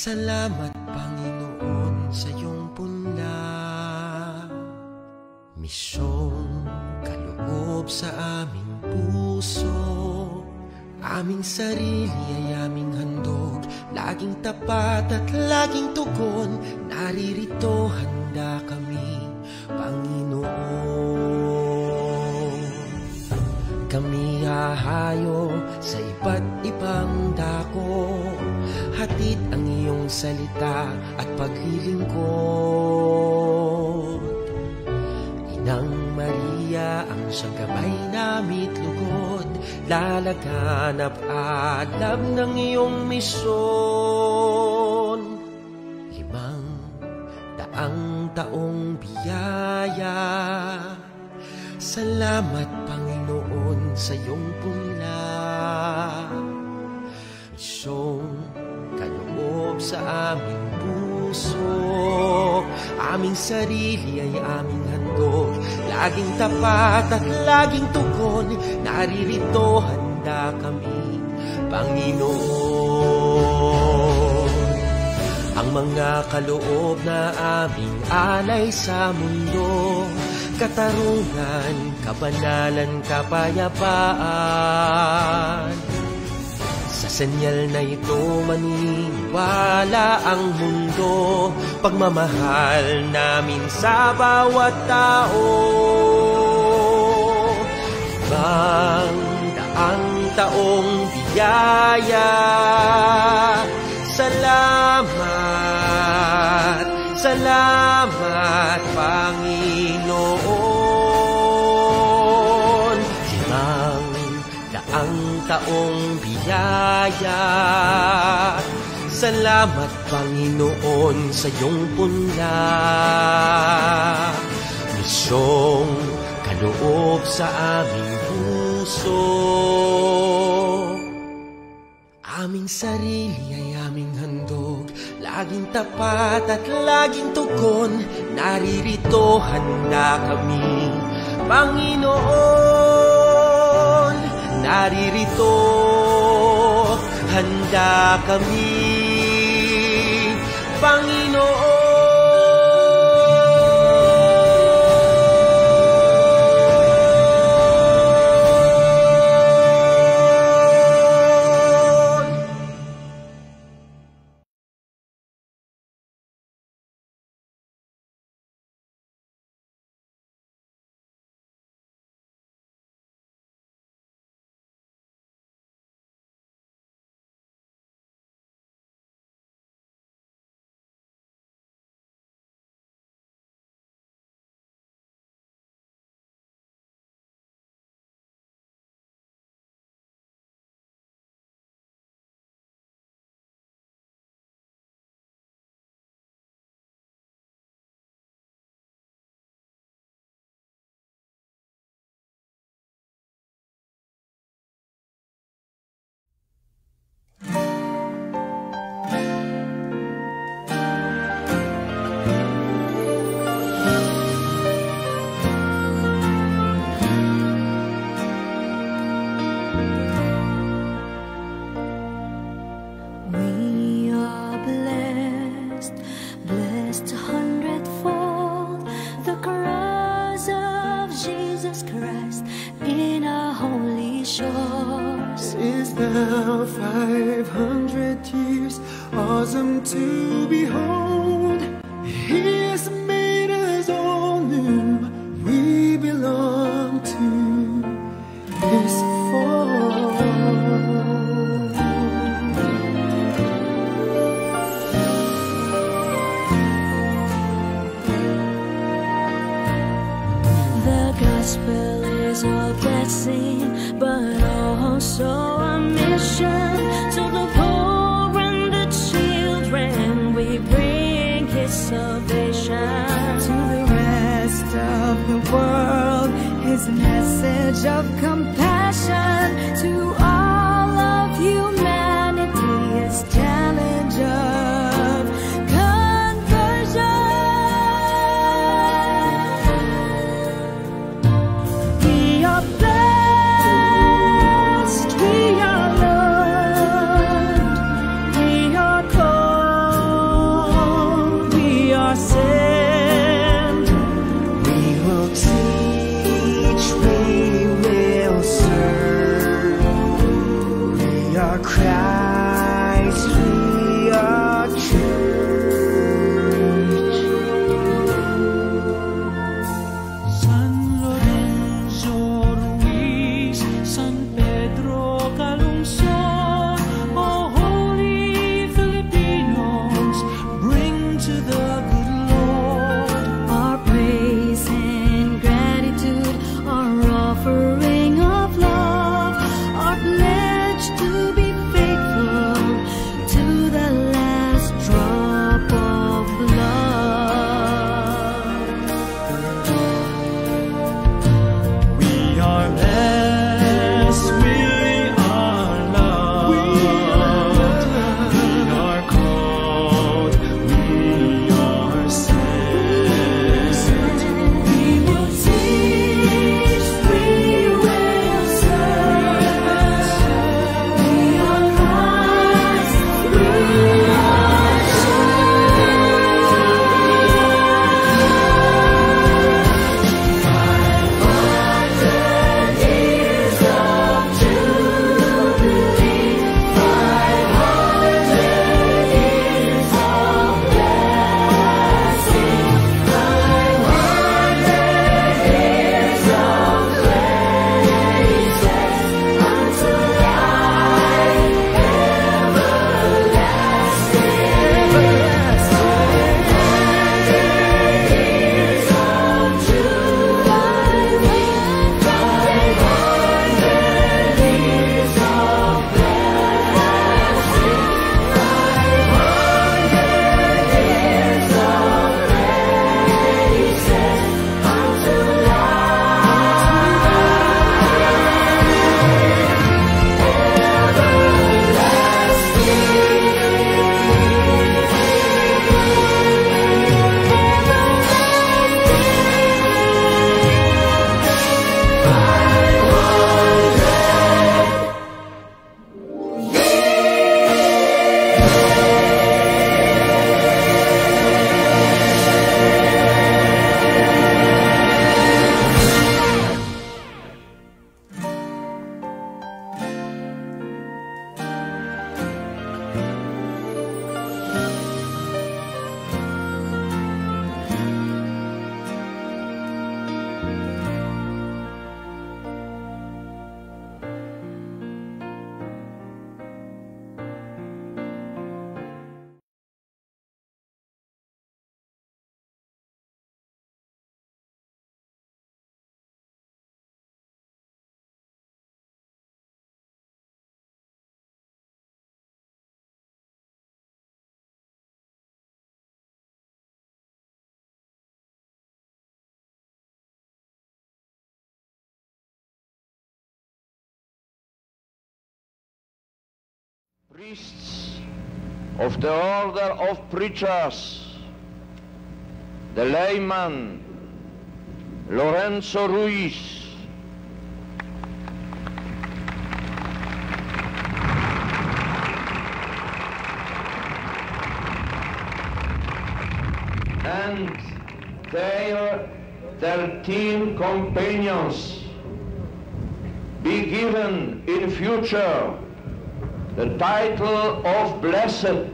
Salamat Panginoon sa iyong puna, misyong kaloob sa aming puso. Aming sarili ay aming handog, laging tapat at laging tugon. Naririto handa kami, Panginoon. Kami hahayo sa iba't ibang dako, hatid ang iyong salita at paglilingkod. Inang Maria ang siyang gabay namit lugod, lalaganap alab ng iyong misyon. 500 taong biyaya, salamat Panginoon sa iyong punla. Misyong kaloob sa aming puso, aming sarili ay aming handog, laging tapat at laging tugon. Naririto handa kami, Panginoon. Ang mga kaloob na aming alay sa mundo, katarungan, kabanalan, kapayapaan. Sa senyal na ito maniniwala ang mundo, pagmamahal namin sa bawat tao. 500 taong biyaya, salamat, salamat Panginoon. 500 taong biyaya, salamat Panginoon sa iyong punla. Misyong kaloob sa aming puso, aming sarili ay aming handog, laging tapat at laging tugon. Naririto handa kami, Panginoon. Naririto handa kami, Panginoon. Now 500 years, awesome to behold. He has made us all new. We belong to His fold. The gospel is a blessing, but also a mission. To the poor and the children, we bring His salvation. To the rest of the world, His message of compassion. To all of humanity, His challenge of conversion. We are blessed, we are loved, we are called Priests of the order of preachers, the layman Lorenzo Ruiz, and their 13 companions be given in future the title of blessed,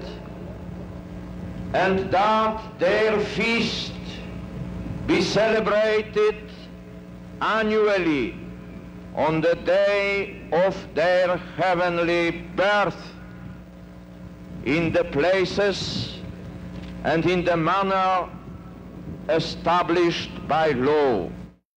and that their feast be celebrated annually on the day of their heavenly birth, in the places and in the manner established by law.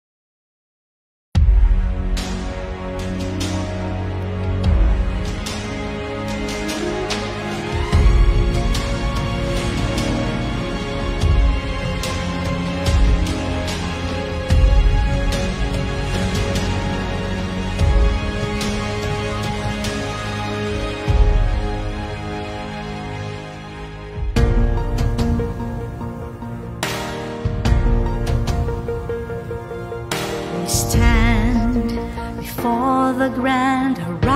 Stand before the grand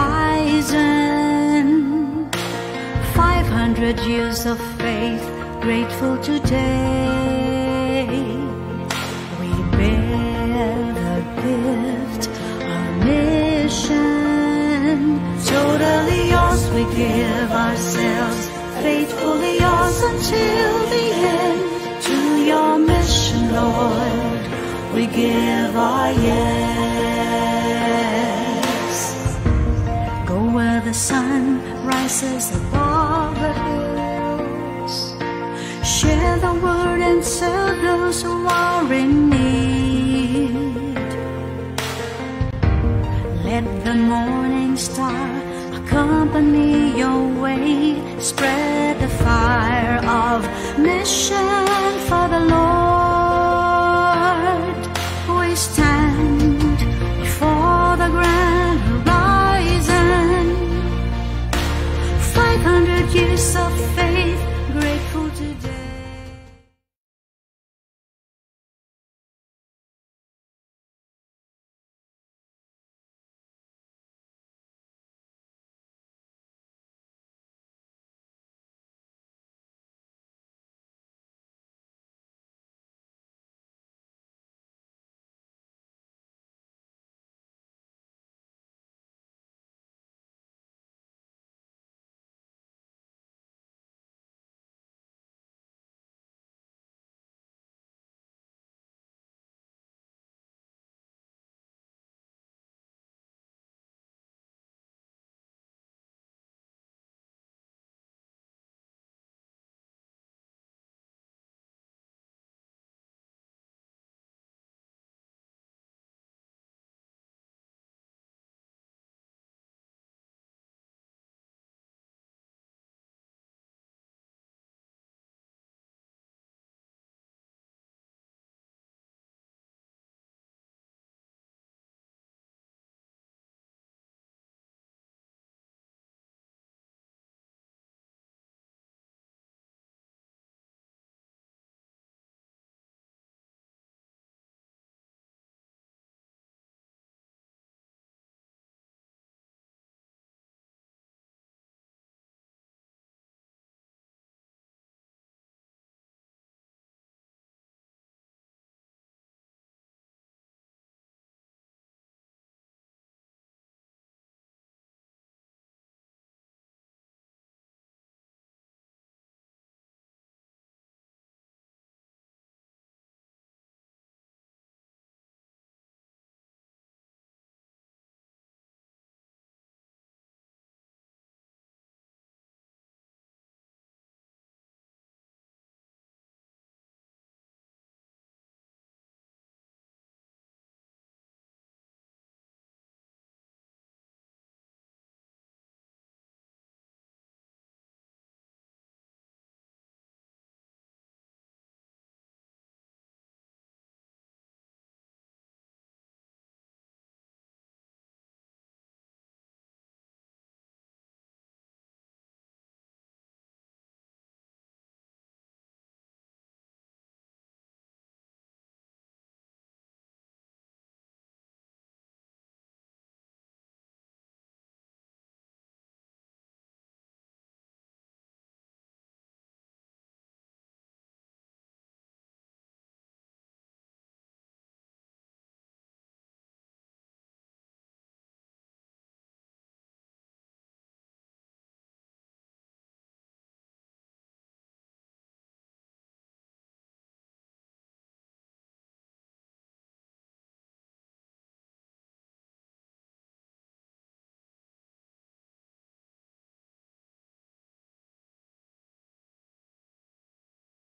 horizon, 500 years of faith, grateful today. We bear the gift, our mission, totally yours. We give ourselves, faithfully yours until the end. To your mission, Lord, we give our yes. Go where the sun rises above the hills. Share the word and serve those who are in need. Let the morning star accompany your way. Spread the fire of mission for the Lord. Stand before the grand horizon, 500 years of faith, grateful today.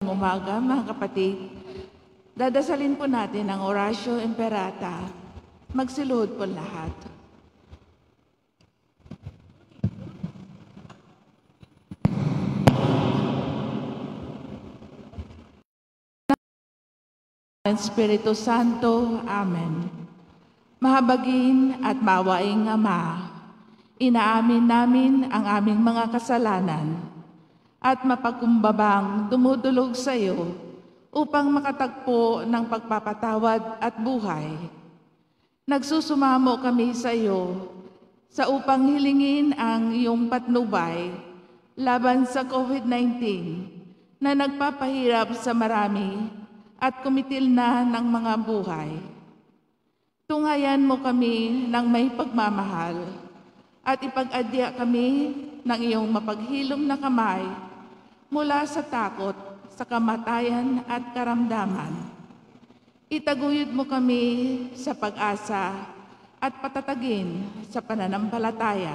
umaga, mga kapatid. Dadasalin po natin ang Oratio Imperata. Magsiluhod po lahat. Espiritu Santo. Amen. Mahabagin at mawaing Ama, inaamin namin ang aming mga kasalanan at mapagkumbabang dumudulog sa iyo upang makatagpo ng pagpapatawad at buhay. Nagsusumamo kami sa iyo sa upang hilingin ang iyong patnubay laban sa COVID-19 na nagpapahirap sa marami at kumitil na ng mga buhay. Tunghayan mo kami ng may pagmamahal at ipag-adya kami ng iyong mapaghilom na kamay mula sa takot, sa kamatayan at karamdaman. Itaguyod mo kami sa pag-asa at patatagin sa pananampalataya.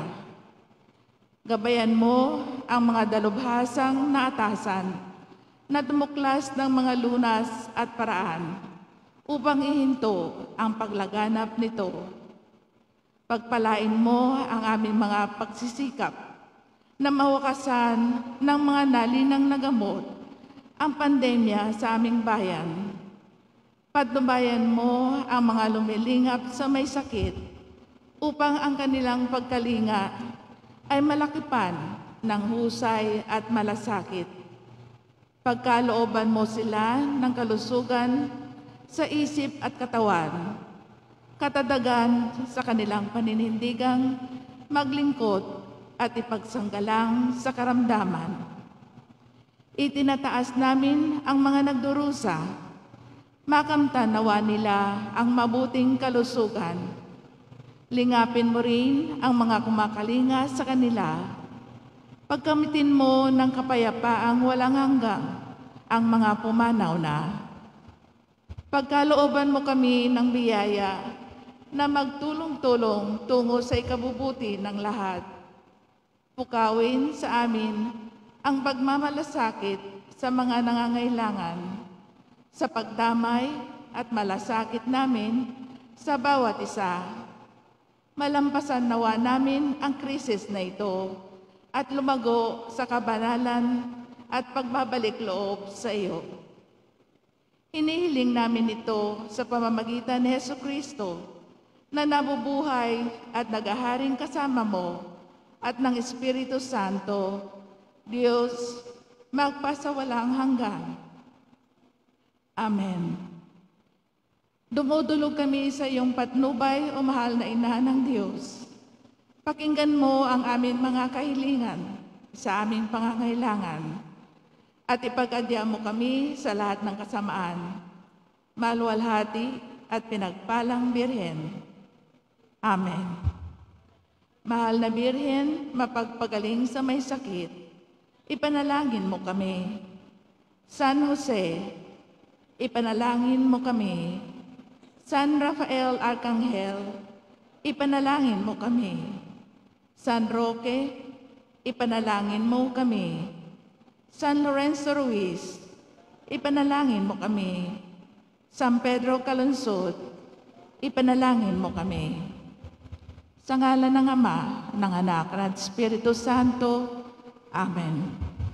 Gabayan mo ang mga dalubhasang naatasan na tumuklas ng mga lunas at paraan upang ihinto ang paglaganap nito. Pagpalain mo ang aming mga pagsisikap na mawakasan ng mga nalinang nagamot ang pandemya sa aming bayan. Patnubayan mo ang mga lumilingap sa may sakit upang ang kanilang pagkalinga ay malakipan ng husay at malasakit. Pagkalooban mo sila ng kalusugan sa isip at katawan, katadagan sa kanilang paninindigang maglingkod at ipagsanggalang sa karamdaman. Itinataas namin ang mga nagdurusa, makamtan nawa nila ang mabuting kalusugan. Lingapin mo rin ang mga kumakalinga sa kanila. Pagkamitin mo ng kapayapaang walang hanggang ang mga pumanaw na. Pagkalooban mo kami ng biyaya na magtulong-tulong tungo sa ikabubuti ng lahat. Pukawin sa amin ang pagmamalasakit sa mga nangangailangan, sa pagdamay at malasakit namin sa bawat isa. Malampasan nawa namin ang krisis na ito at lumago sa kabanalan at pagbabalik loob sa iyo. Hinihiling namin ito sa pamamagitan ni Jesucristo na nabubuhay at naghaharing kasama mo at ng Espiritu Santo, Diyos, magpasawalang hanggan. Amen. Dumudulog kami sa iyong patnubay, o mahal na Ina ng Diyos. Pakinggan mo ang aming mga kahilingan sa aming pangangailangan at ipag-adya mo kami sa lahat ng kasamaan. Maluwalhati at pinagpalang Birhen. Amen. Mahal na Birhen, mapagpagaling sa may sakit, ipanalangin mo kami. San Jose, ipanalangin mo kami. San Rafael Arcangel, ipanalangin mo kami. San Roque, ipanalangin mo kami. San Lorenzo Ruiz, ipanalangin mo kami. San Pedro Calungsod, ipanalangin mo kami. Sa ngalan ng Ama, ng Anak, at Espiritu Santo. Amen.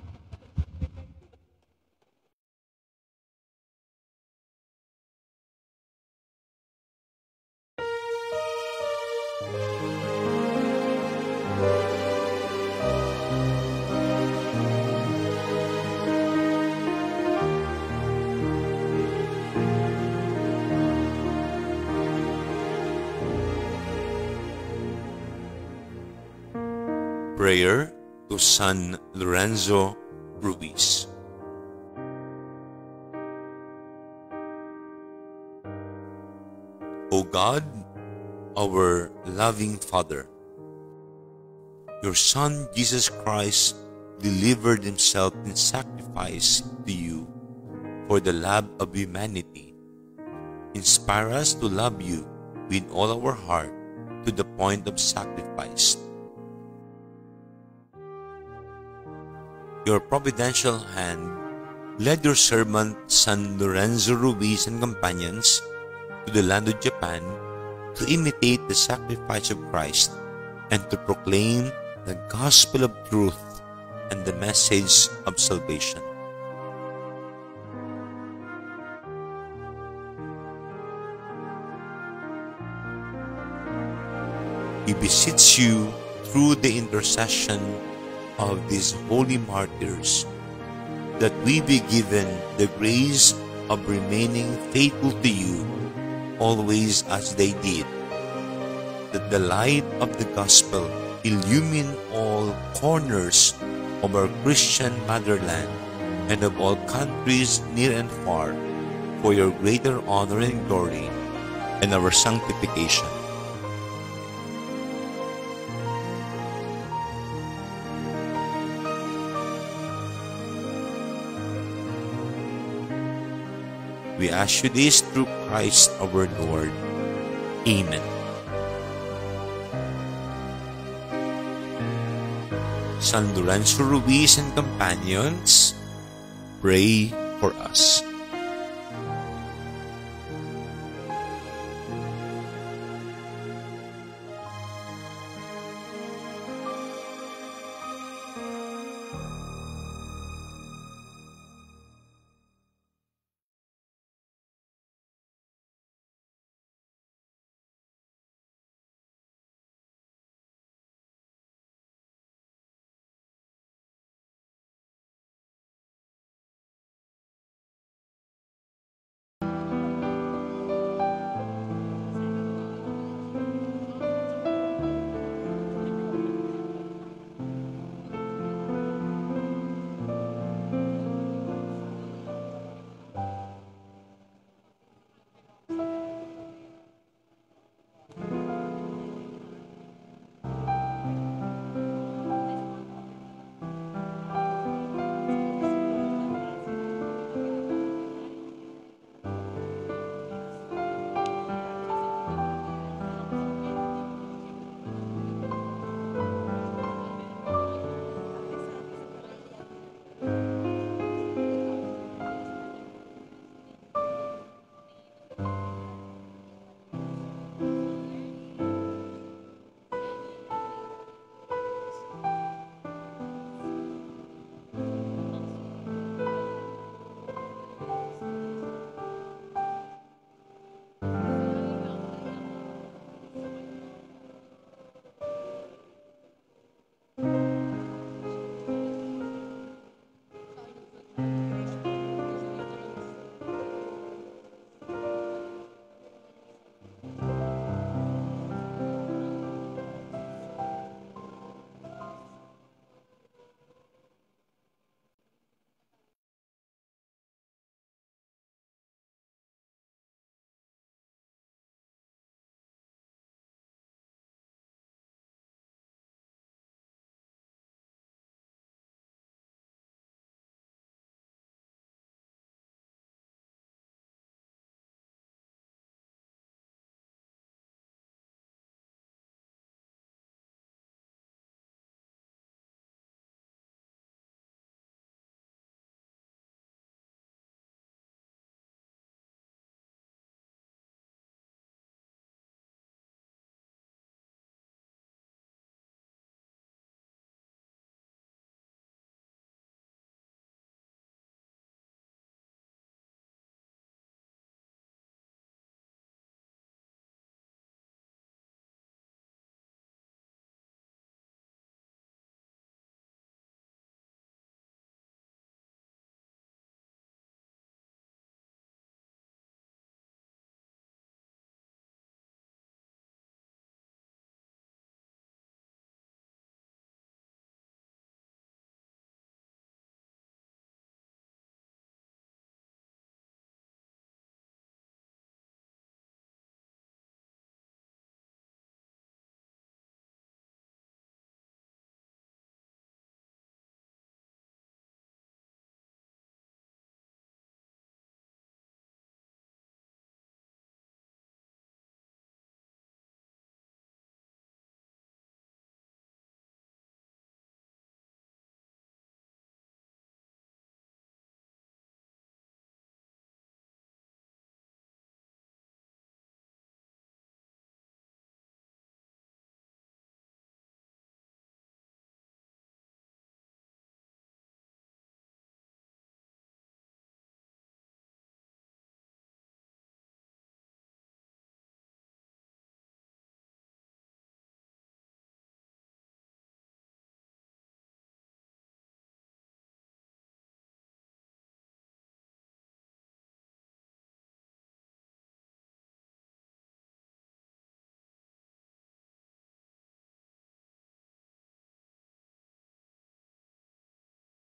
Prayer to San Lorenzo Ruiz. O God, our loving Father, your Son Jesus Christ delivered himself in sacrifice to you for the love of humanity. Inspire us to love you with all our heart to the point of sacrifice. Your providential hand led your servant San Lorenzo Ruiz and companions to the land of Japan to imitate the sacrifice of Christ and to proclaim the gospel of truth and the message of salvation. We beseech you through the intercession of these holy martyrs that we be given the grace of remaining faithful to you always as they did, that the light of the gospel illumine all corners of our Christian motherland and of all countries near and far for your greater honor and glory and our sanctification. We ask you this through Christ our Lord. Amen. San Lorenzo Ruiz and companions, pray for us.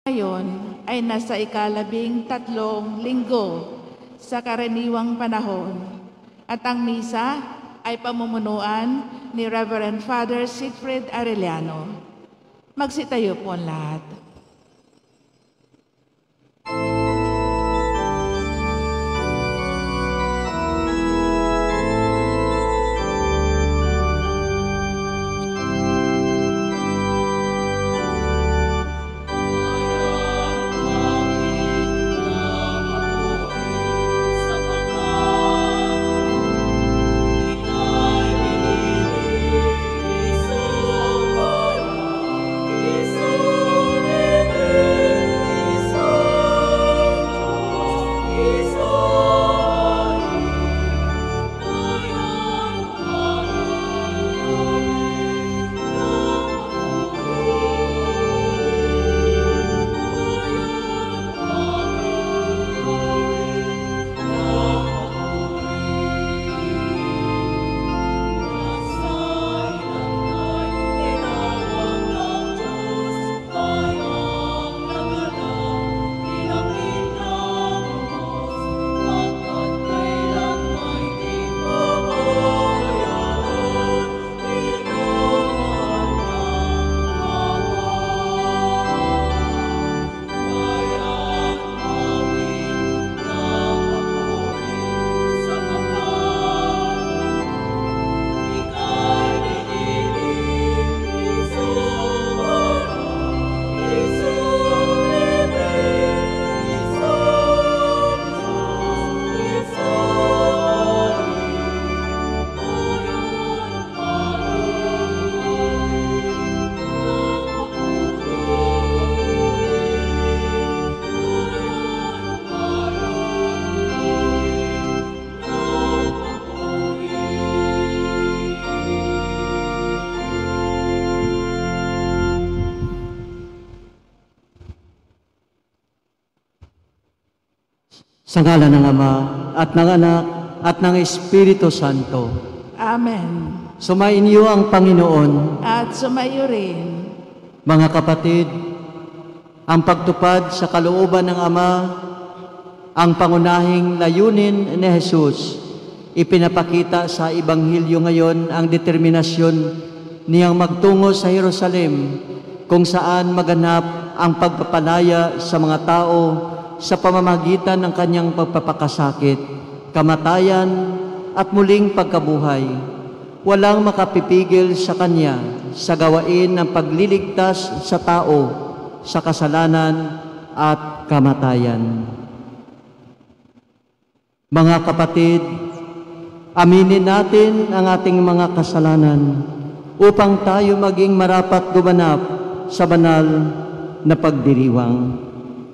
Ngayon ay nasa ika-13 linggo sa karaniwang panahon at ang misa ay pamumunuan ni Reverend Father Siegfried Arellano. Magsitayo po ang lahat. Sa ngalan ng Ama, at ng Anak, at ng Espiritu Santo. Amen. Sumainyo ang Panginoon. At sumayo rin. Mga kapatid, ang pagtupad sa kalooban ng Ama, ang pangunahing layunin ni Jesus, ipinapakita sa Ebanghelyo ngayon ang determinasyon niyang magtungo sa Jerusalem, kung saan maganap ang pagpapalaya sa mga tao sa pamamagitan ng kanyang pagpapakasakit, kamatayan at muling pagkabuhay. Walang makapipigil sa kanya sa gawain ng pagliligtas sa tao sa kasalanan at kamatayan. Mga kapatid, aminin natin ang ating mga kasalanan upang tayo maging marapat gumanap sa banal na pagdiriwang.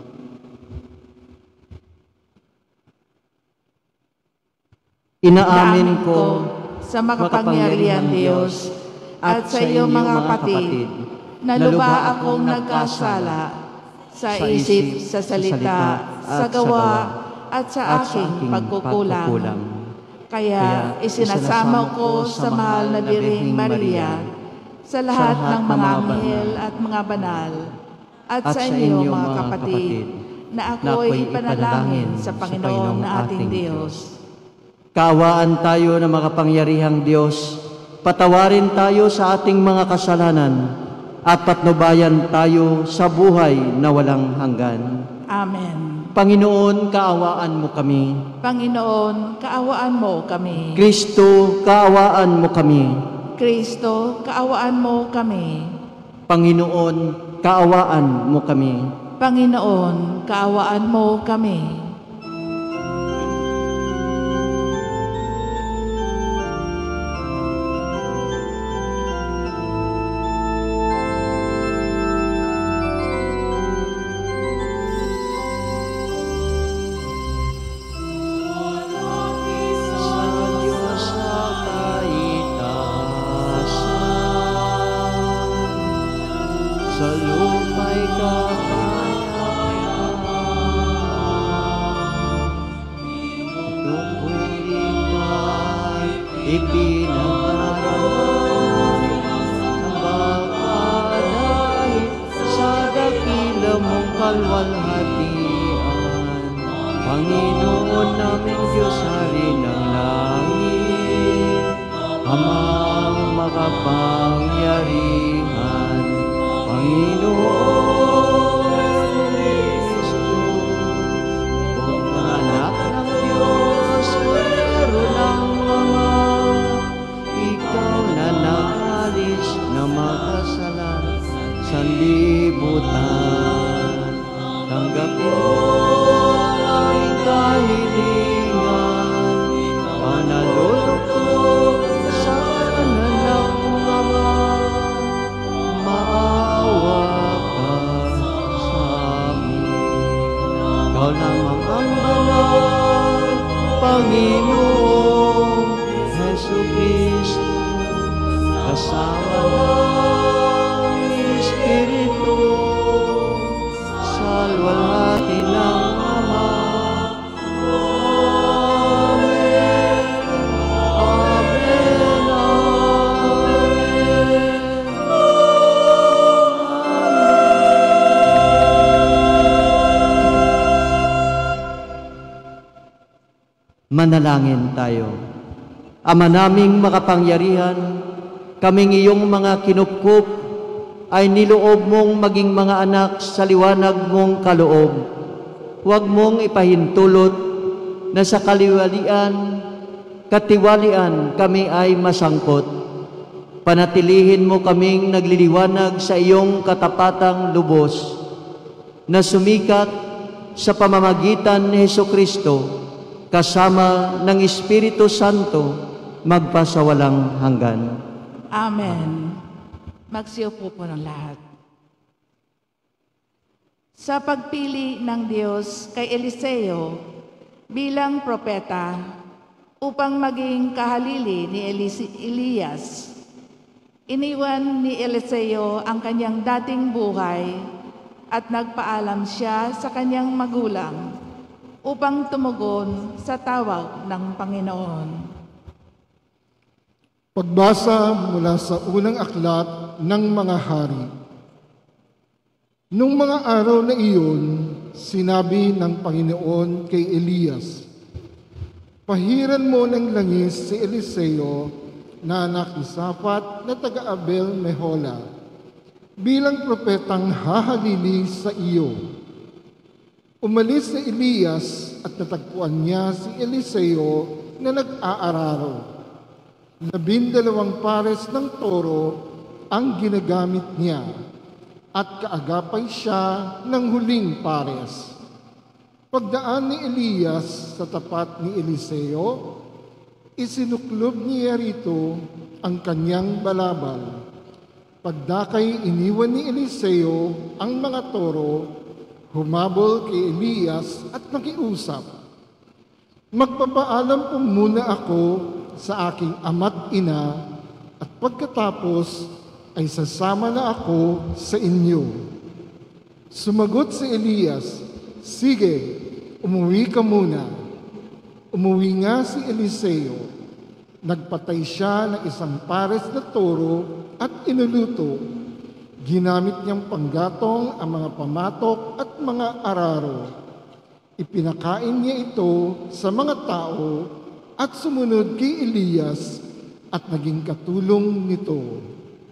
Inaamin ko sa makapangyarihan Diyos at sa iyo mga kapatid, na lubha akong nagkasala sa isip, sa salita, sa gawa, at sa aking pagkukulang. Kaya isinasama ko sa mahal na Birheng Maria, sa lahat ng mga anghel at mga banal, at sa inyo mga kapatid, na ako'y ipanalangin sa Panginoon na ating Diyos. Kaawaan tayo ng makapangyarihang Diyos, patawarin tayo sa ating mga kasalanan, at patnubayan tayo sa buhay na walang hanggan. Amen. Panginoon, kaawaan mo kami. Panginoon, kaawaan mo kami. Kristo, kaawaan mo kami. Kristo, kaawaan mo kami. Panginoon, kaawaan mo kami. Panginoon, kaawaan mo kami. Ipinangaral sa baka dahil sa dakila mong kalwalhatian. Panginoon namin Diyos, Hari ng langit, Amang makapangyarihan, Panginoon Kristo, kung anak ng Diyos, meron ang Ama, ikaw na nakalis na makasalan sa libutan. Tanggapin mo ang aming kahilingan, panalulukod sa kanan ng Ama. Maawa ka sa amin. Ikaw lamang ang banal, Panginoong Jesucristo, kasama ng Espiritu, sa luwalhati ng Ama. Amen. Amen. Manalangin tayo. Ama naming makapangyarihan, kaming iyong mga kinupkup ay niloob mong maging mga anak sa liwanag mong kaloob. Huwag mong ipahintulot na sa katiwalian kami ay masangkot. Panatilihin mo kaming nagliliwanag sa iyong katapatang lubos, na sumikat sa pamamagitan ni Hesukristo, kasama ng Espiritu Santo, magpasawalang hanggan. Amen. Magsiupo po ng lahat. Sa pagpili ng Diyos kay Eliseo bilang propeta upang maging kahalili ni Elias, iniwan ni Eliseo ang kanyang dating buhay at nagpaalam siya sa kanyang magulang upang tumugon sa tawag ng Panginoon. Pagbasa mula sa unang aklat ng mga hari. Nung mga araw na iyon, sinabi ng Panginoon kay Elias, "Pahiran mo ng langis si Eliseo na anak ni Safat na taga-Abel Mehola bilang propetang hahalili sa iyo." Umalis si Elias at natagpuan niya si Eliseo na nag-aararo. 12 pares ng toro ang ginagamit niya at kaagapay siya ng huling pares. Pagdaan ni Elias sa tapat ni Eliseo, isinuklob niya rito ang kanyang balabal. Pagdakay iniwan ni Eliseo ang mga toro, humabol kay Elias at nakiusap, "Magpapaalam po muna ako sa aking ama't ina at pagkatapos ay sasama na ako sa inyo." Sumagot si Elias, "Sige, umuwi ka muna." Umuwi nga si Eliseo. Nagpatay siya ng 1 pares na toro at inuluto. Ginamit niyang panggatong ang mga pamatok at mga araro. Ipinakain niya ito sa mga tao at sumunod kay Elias at naging katulong nito.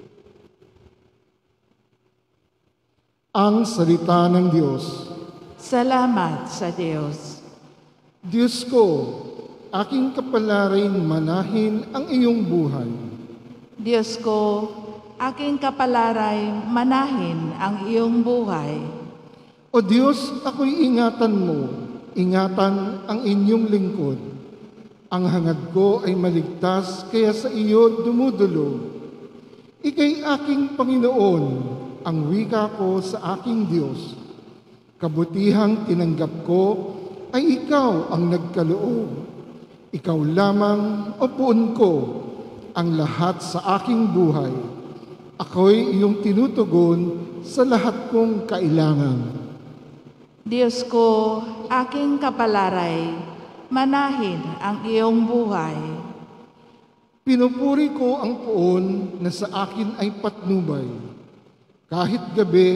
Ang salita ng Diyos. Salamat sa Diyos. Diyos ko, aking kapalarin manahin ang iyong buhay. Diyos ko, aking kapalaray manahin ang iyong buhay. O Diyos, ako'y ingatan mo, ingatan ang inyong lingkod. Ang hangad ko ay maligtas, kaya sa iyo dumudulog. Ika'y aking Panginoon, ang wika ko sa aking Diyos. Kabutihang tinanggap ko ay ikaw ang nagkaloob. Ikaw lamang o puon ko ang lahat sa aking buhay. Ako'y iyong tinutugon sa lahat kong kailangan. Diyos ko, aking kapalaray, manahin ang iyong buhay. Pinupuri ko ang puon na sa akin ay patnubay. Kahit gabi,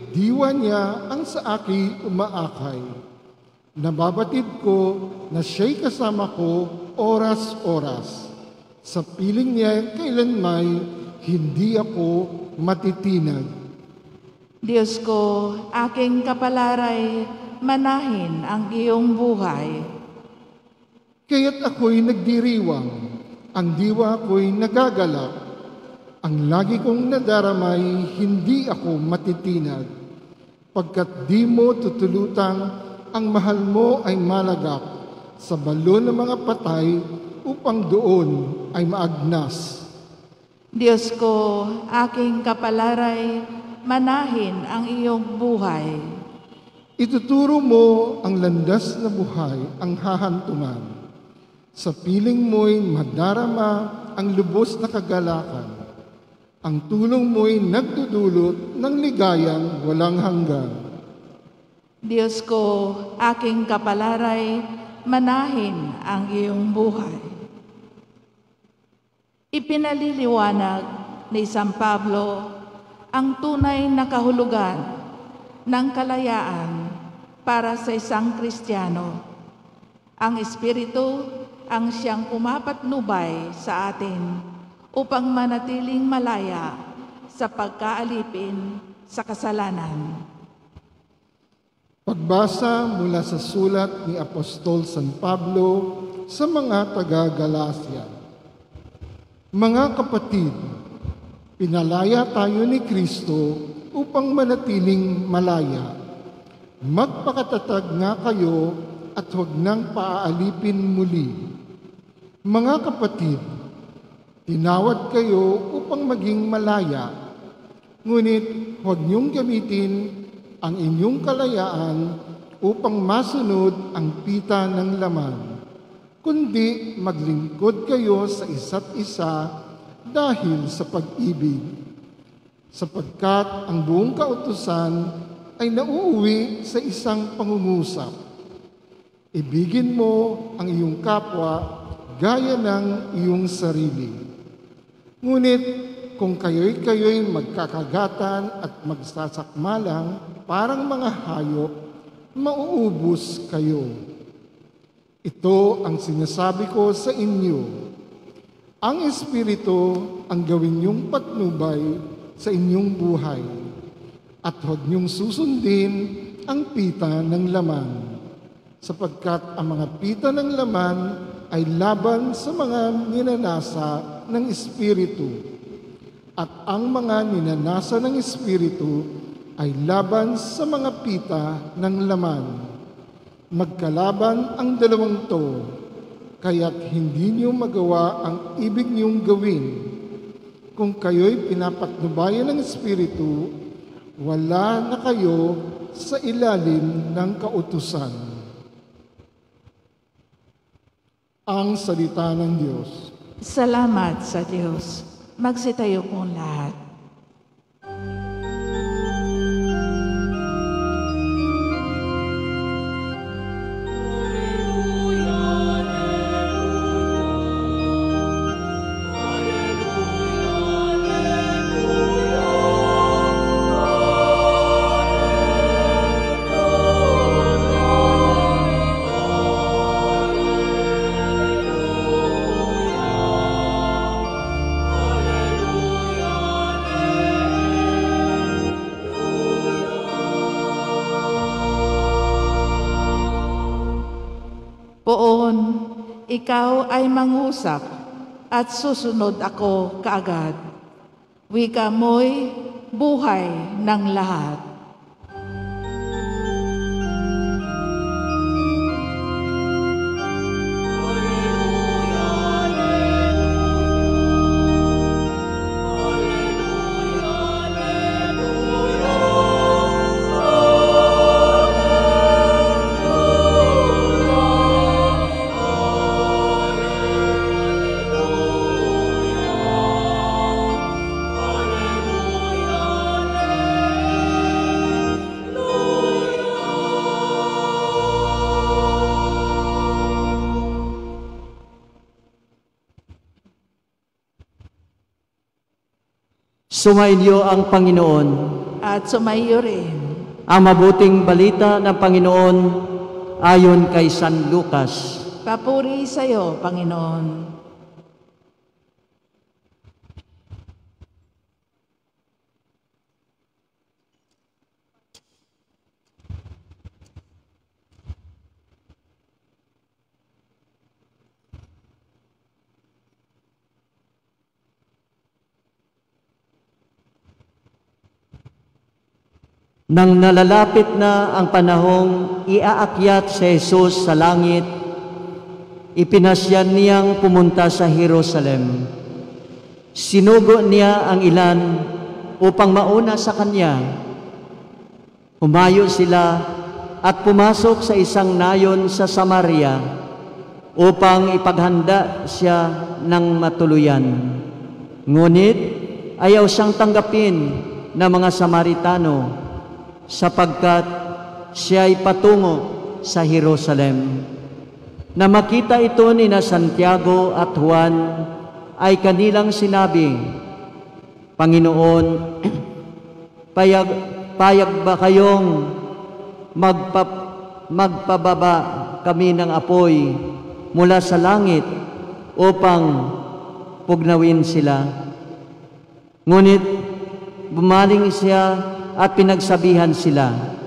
diwa niya ang sa aki umaakay. Nababatid ko na siya'y kasama ko oras-oras. Sa piling niya kailanmay hindi ako matitinag. Diyos ko, aking kapalaray, manahin ang iyong buhay. Kaya't ako'y nagdiriwang, ang diwa ko'y nagagalak. Ang lagi kong nadaramay, hindi ako matitinag. Pagkat di mo tutulutang, ang mahal mo ay malagak sa balon ng mga patay upang doon ay maagnas. Diyos ko, aking kapalaray, manahin ang iyong buhay. Ituturo mo ang landas na buhay, ang hahantungan. Sa piling mo'y madarama ang lubos na kagalakan. Ang tulong mo'y nagdudulot ng ligayang walang hanggan. Diyos ko, aking kapalaray, manahin ang iyong buhay. Ipinaliliwanag ni San Pablo ang tunay na kahulugan ng kalayaan para sa isang Kristiyano. Ang Espiritu ang siyang pumapatnubay sa atin upang manatiling malaya sa pagkaalipin sa kasalanan. Pagbasa mula sa sulat ni Apostol San Pablo sa mga taga-Galacia. Mga kapatid, pinalaya tayo ni Kristo upang manatiling malaya. Magpakatatag nga kayo at huwag nang paaalipin muli. Mga kapatid, tinawad kayo upang maging malaya, ngunit huwag niyong gamitin ang inyong kalayaan upang masunod ang pita ng laman, kundi maglingkod kayo sa isa't isa dahil sa pag-ibig. Sapagkat ang buong kautusan ay nauuwi sa isang pangungusap. Ibigin mo ang iyong kapwa gaya ng iyong sarili. Ngunit kung kayo'y magkakagatan at magsasakmalang parang mga hayop, mauubos kayo. Ito ang sinasabi ko sa inyo. Ang Espiritu ang gawin niyong patnubay sa inyong buhay at huwag niyong susundin ang pita ng laman, sapagkat ang mga pita ng laman ay laban sa mga ninanasa ng Espiritu at ang mga ninanasa ng Espiritu ay laban sa mga pita ng laman. Magkalaban ang dalawang to, kaya't hindi niyo magawa ang ibig niyong gawin. Kung kayo'y pinapatnubayan ng Espiritu, wala na kayo sa ilalim ng kautusan. Ang salita ng Diyos. Salamat sa Diyos. Magsitayo pong lahat. Poon, ikaw ay mangusap at susunod ako kaagad. Wika mo'y buhay ng lahat. Sumainyo ang Panginoon. At sumaiyo rin. Ang mabuting balita ng Panginoon ayon kay San Lucas. Papuri sa iyo, Panginoon. Nang nalalapit na ang panahong iaakyat si Jesus sa langit, ipinasyan niyang pumunta sa Jerusalem. Sinugo niya ang ilan upang mauna sa kanya. Humayo sila at pumasok sa isang nayon sa Samaria upang ipaghanda siya ng matuluyan. Ngunit ayaw siyang tanggapin ng mga Samaritano sapagkat siya ay patungo sa Jerusalem. Na makita ito ni na Santiago at Juan, ay kanilang sinabi, Panginoon, payag ba kayong magpababa kami ng apoy mula sa langit upang pugnawin sila? Ngunit bumaling siya at pinagsabihan sila,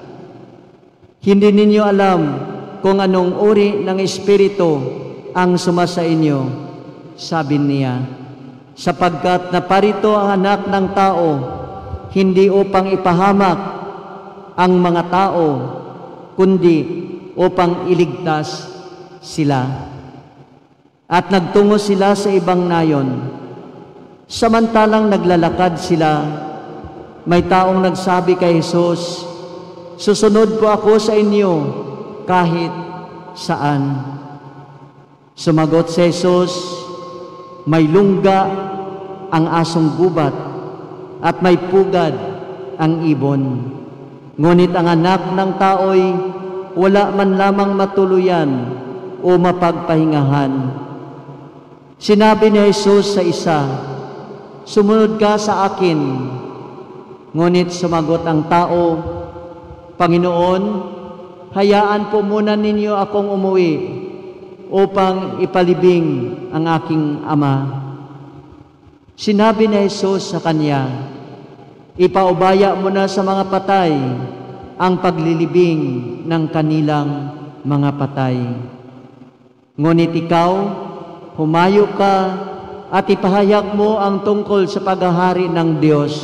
hindi ninyo alam kung anong uri ng espiritu ang sumasa inyo, sabi niya, sapagkat naparito ang anak ng tao, hindi upang ipahamak ang mga tao, kundi upang iligtas sila. At nagtungo sila sa ibang nayon. Samantalang naglalakad sila, may taong nagsabi kay Jesus, susunod po ako sa inyo kahit saan. Sumagot si Jesus, may lungga ang asong gubat at may pugad ang ibon. Ngunit ang anak ng tao'y wala man lamang matuluyan o mapagpahingahan. Sinabi ni Jesus sa isa, sumunod ka sa akin. Ngunit sumagot ang tao, Panginoon, hayaan po muna ninyo akong umuwi upang ipalibing ang aking ama. Sinabi ni Jesus sa kanya, ipaubaya mo na sa mga patay ang paglilibing ng kanilang mga patay. Ngunit ikaw, humayo ka at ipahayag mo ang tungkol sa paghahari ng Diyos.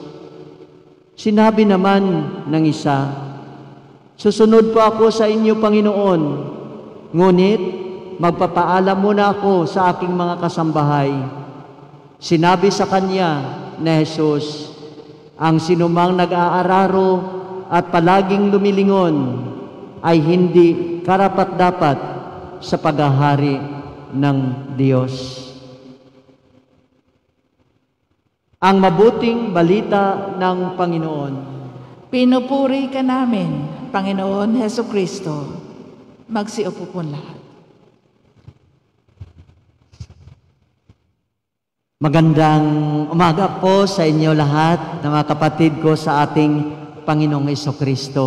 Sinabi naman ng isa, susunod po ako sa inyo, Panginoon, ngunit magpapaalam muna ako sa aking mga kasambahay. Sinabi sa kanya ni Jesus, ang sinumang nag-aararo at palaging lumilingon ay hindi karapat-dapat sa paghahari ng Diyos. Ang mabuting balita ng Panginoon. Pinupuri ka namin, Panginoon Hesukristo. Magsiupo po lahat. Magandang umaga po sa inyo lahat, na mga kapatid ko sa ating Panginoong Hesukristo.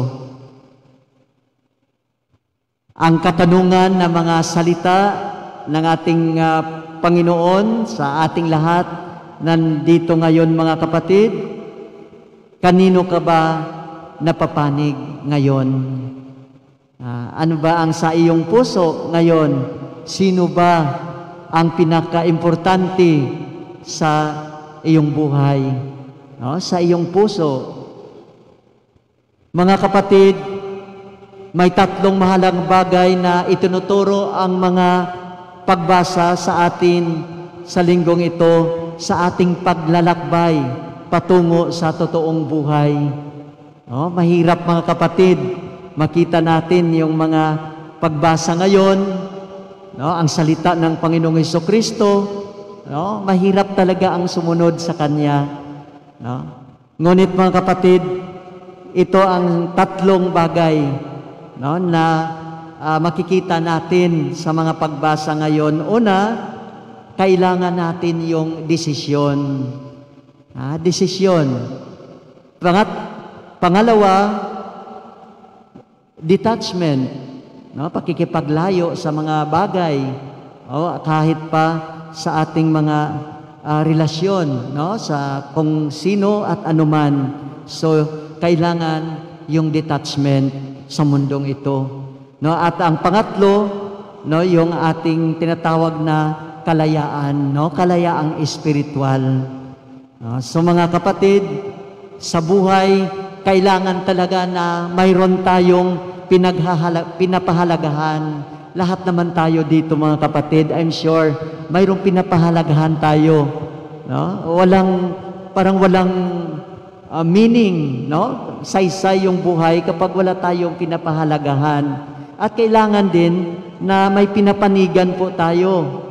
Ang katanungan ng mga salita ng ating Panginoon sa ating lahat nandito ngayon, mga kapatid, kanino ka ba napapanig ngayon? Ano ba ang sa iyong puso ngayon? Sino ba ang pinaka-importante sa iyong buhay? No? Sa iyong puso. Mga kapatid, may tatlong mahalagang bagay na itinuturo ang mga pagbasa sa atin sa linggong ito, sa ating paglalakbay patungo sa totoong buhay. No? Mahirap, mga kapatid, makita natin yung mga pagbasa ngayon, no? Ang salita ng Panginoong Hesukristo, no? Mahirap talaga ang sumunod sa Kanya. No? Ngunit, mga kapatid, ito ang tatlong bagay, no, na makikita natin sa mga pagbasa ngayon. Una, kailangan natin yung desisyon. Desisyon. Pangalawa, detachment, no? Pakikipaglayo sa mga bagay, kahit pa sa ating mga relasyon, no? Sa kung sino at anuman. So, kailangan yung detachment sa mundong ito. No? At ang pangatlo, no, yung ating tinatawag na kalayaan, no? Kalayaang espiritual. So mga kapatid, sa buhay, kailangan talaga na mayroon tayong pinapahalagahan. Lahat naman tayo dito mga kapatid, I'm sure, mayroong pinapahalagahan tayo. No? Parang walang meaning, no? Saysay yung buhay kapag wala tayong pinapahalagahan. At kailangan din na may pinapanigan po tayo.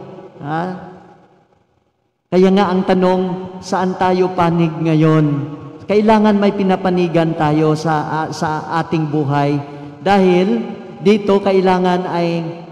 Kaya nga ang tanong, saan tayo panig ngayon? Kailangan may pinapanigan tayo sa ating buhay. Dahil dito kailangan ay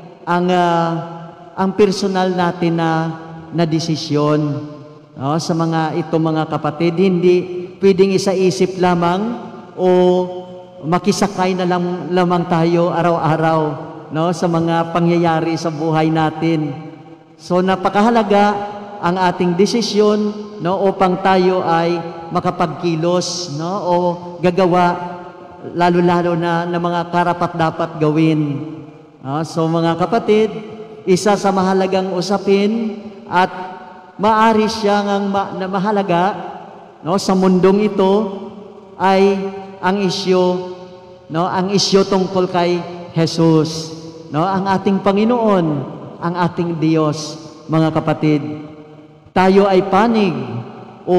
ang personal natin na desisyon. Sa mga kapatid, hindi pwedeng isaisip lamang o makisakay na lamang tayo araw-araw, no, sa mga pangyayari sa buhay natin. So napakahalaga ang ating desisyon, no, upang tayo ay makapagkilos, no, o gagawa lalo-lalo na mga karapat-dapat gawin. So mga kapatid, isa sa mahalagang usapin at maari siyang na mahalaga, no, sa mundong ito ay ang isyu tungkol kay Jesus, no, ang ating Panginoon, ang ating Diyos. Mga kapatid, tayo ay panig o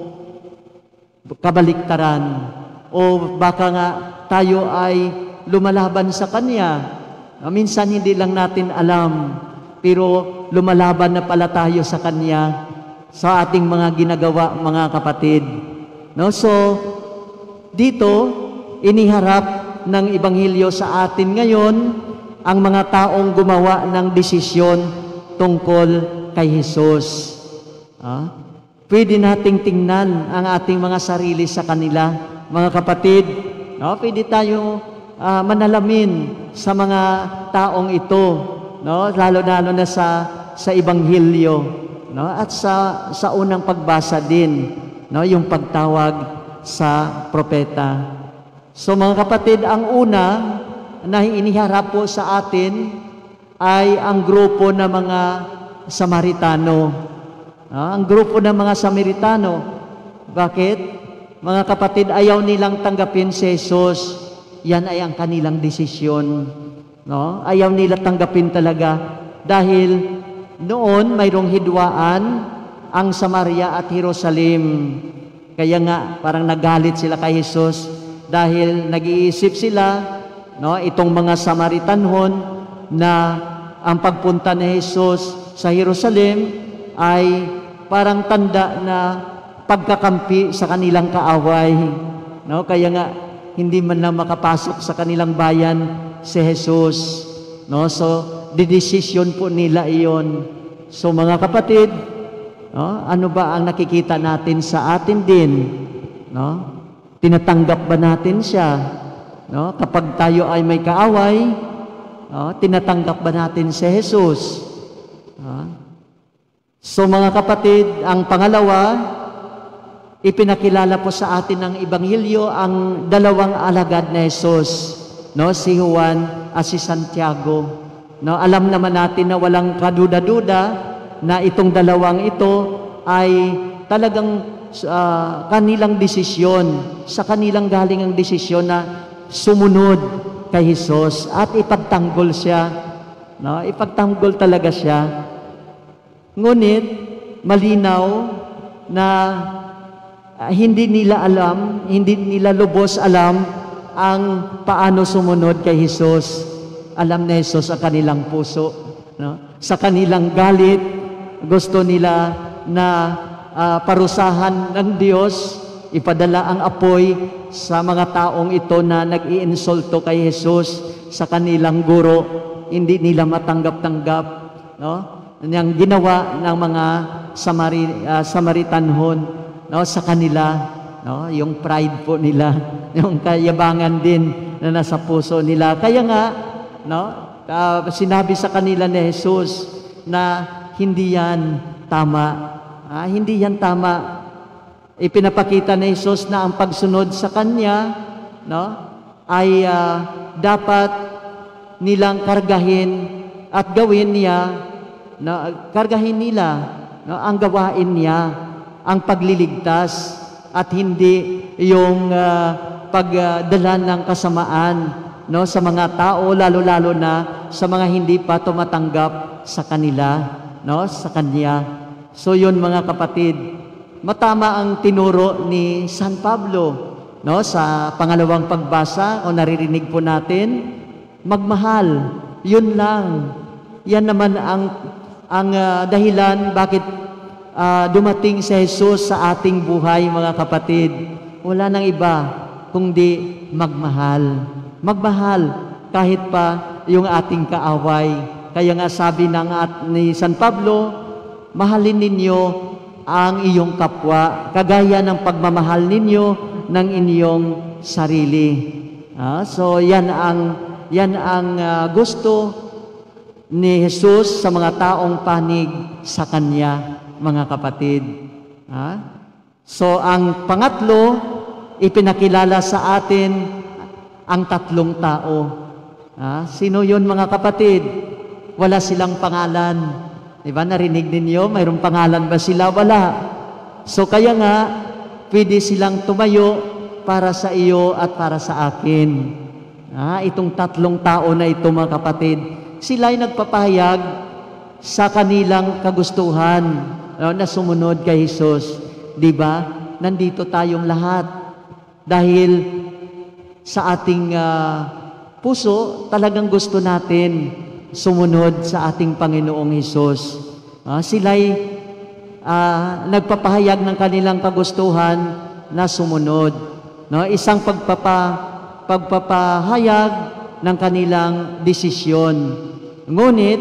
kabaliktaran, o baka nga tayo ay lumalaban sa Kanya. Minsan hindi lang natin alam, pero lumalaban na pala tayo sa Kanya sa ating mga ginagawa, mga kapatid. No? So, dito, iniharap ng Ebanghelyo sa atin ngayon ang mga taong gumawa ng desisyon tungkol kay Jesus. Pwede nating tingnan ang ating mga sarili sa kanila, mga kapatid. No? Pwede tayo manalamin sa mga taong ito, no? Lalo-lalo na sa Ebanghelyo, no? At sa unang pagbasa din, no? Yung pagtawag sa propeta. So mga kapatid, ang una na iniharap po sa atin ay ang grupo ng mga Samaritano. Ang grupo ng mga Samaritano. Bakit? Mga kapatid, ayaw nilang tanggapin si Jesus. Yan ay ang kanilang desisyon. No? Ayaw nila tanggapin talaga. Dahil noon mayroong hidwaan ang Samaria at Jerusalem. Kaya nga, parang nagalit sila kay Jesus dahil nag-iisip sila, no, itong mga Samaritanhon, na ang pagpunta ni Jesus sa Jerusalem ay parang tanda na pagkakampi sa kanilang kaaway. No? Kaya nga, hindi man lang makapasok sa kanilang bayan si Jesus. No? So, didesisyon po nila iyon. So, mga kapatid, no, ano ba ang nakikita natin sa atin din? No? Tinatanggap ba natin siya? No? Kapag tayo ay may kaaway, no, tinatanggap ba natin si Jesus? So mga kapatid, ang pangalawa, ipinakilala po sa atin ng Ebanghelyo ang dalawang alagad na Jesus, no? Si Juan at si Santiago. No? Alam naman natin na walang kaduda-duda na itong dalawang ito ay talagang kanilang desisyon, sa kanilang galing ang desisyon na sumunod kay Jesus at ipagtanggol siya. No? Ipagtanggol talaga siya. Ngunit, malinaw na hindi nila alam, hindi nila lubos alam ang paano sumunod kay Jesus. Alam ni Jesus sa kanilang puso. No? Sa kanilang galit, gusto nila na parusahan ng Diyos, ipadala ang apoy sa mga taong ito na nag-iinsulto kay Jesus sa kanilang guro. Hindi nila matanggap-tanggap, no? Yang ginawa ng mga Samaritanhon, no, sa kanila, no, yung pride po nila, yung kayabangan din na nasa puso nila. Kaya nga, no, sinabi sa kanila ni Jesus na hindi yan tama. Hindi yan tama. Ipinapakita ni Jesus na ang pagsunod sa Kanya, no, ay dapat nilang kargahin at gawin niya, no, kargahin nila, no, ang gawain niya, ang pagliligtas at hindi yung pagdala ng kasamaan, no, sa mga tao, lalo-lalo na sa mga hindi pa tumatanggap sa kanila, no, sa Kanya. So yun mga kapatid, matama ang tinuro ni San Pablo, no, sa pangalawang pagbasa, o naririnig po natin, magmahal, yun lang. Yan naman ang dahilan bakit dumating si Jesus sa ating buhay, mga kapatid. Wala nang iba kundi magmahal. Magmahal kahit pa yung ating kaaway. Kaya nga sabi ni San Pablo, mahalin ninyo ang iyong kapwa, kagaya ng pagmamahal ninyo ng inyong sarili. So yan ang gusto ni Jesus sa mga taong panig sa Kanya, mga kapatid. So ang pangatlo, ipinakilala sa atin ang tatlong tao. Sino yun, mga kapatid? Wala silang pangalan. Diba, narinig ninyo, mayroong pangalan ba sila? Wala. So kaya nga, pwede silang tumayo para sa iyo at para sa akin. Itong tatlong tao na ito, mga kapatid, sila ay nagpapahayag sa kanilang kagustuhan, na sumunod kay Jesus. Diba? Nandito tayong lahat. Dahil sa ating puso, talagang gusto natin sumunod sa ating Panginoong Jesus. Sila'y nagpapahayag ng kanilang kagustuhan na sumunod. No? Isang pagpapahayag ng kanilang desisyon. Ngunit,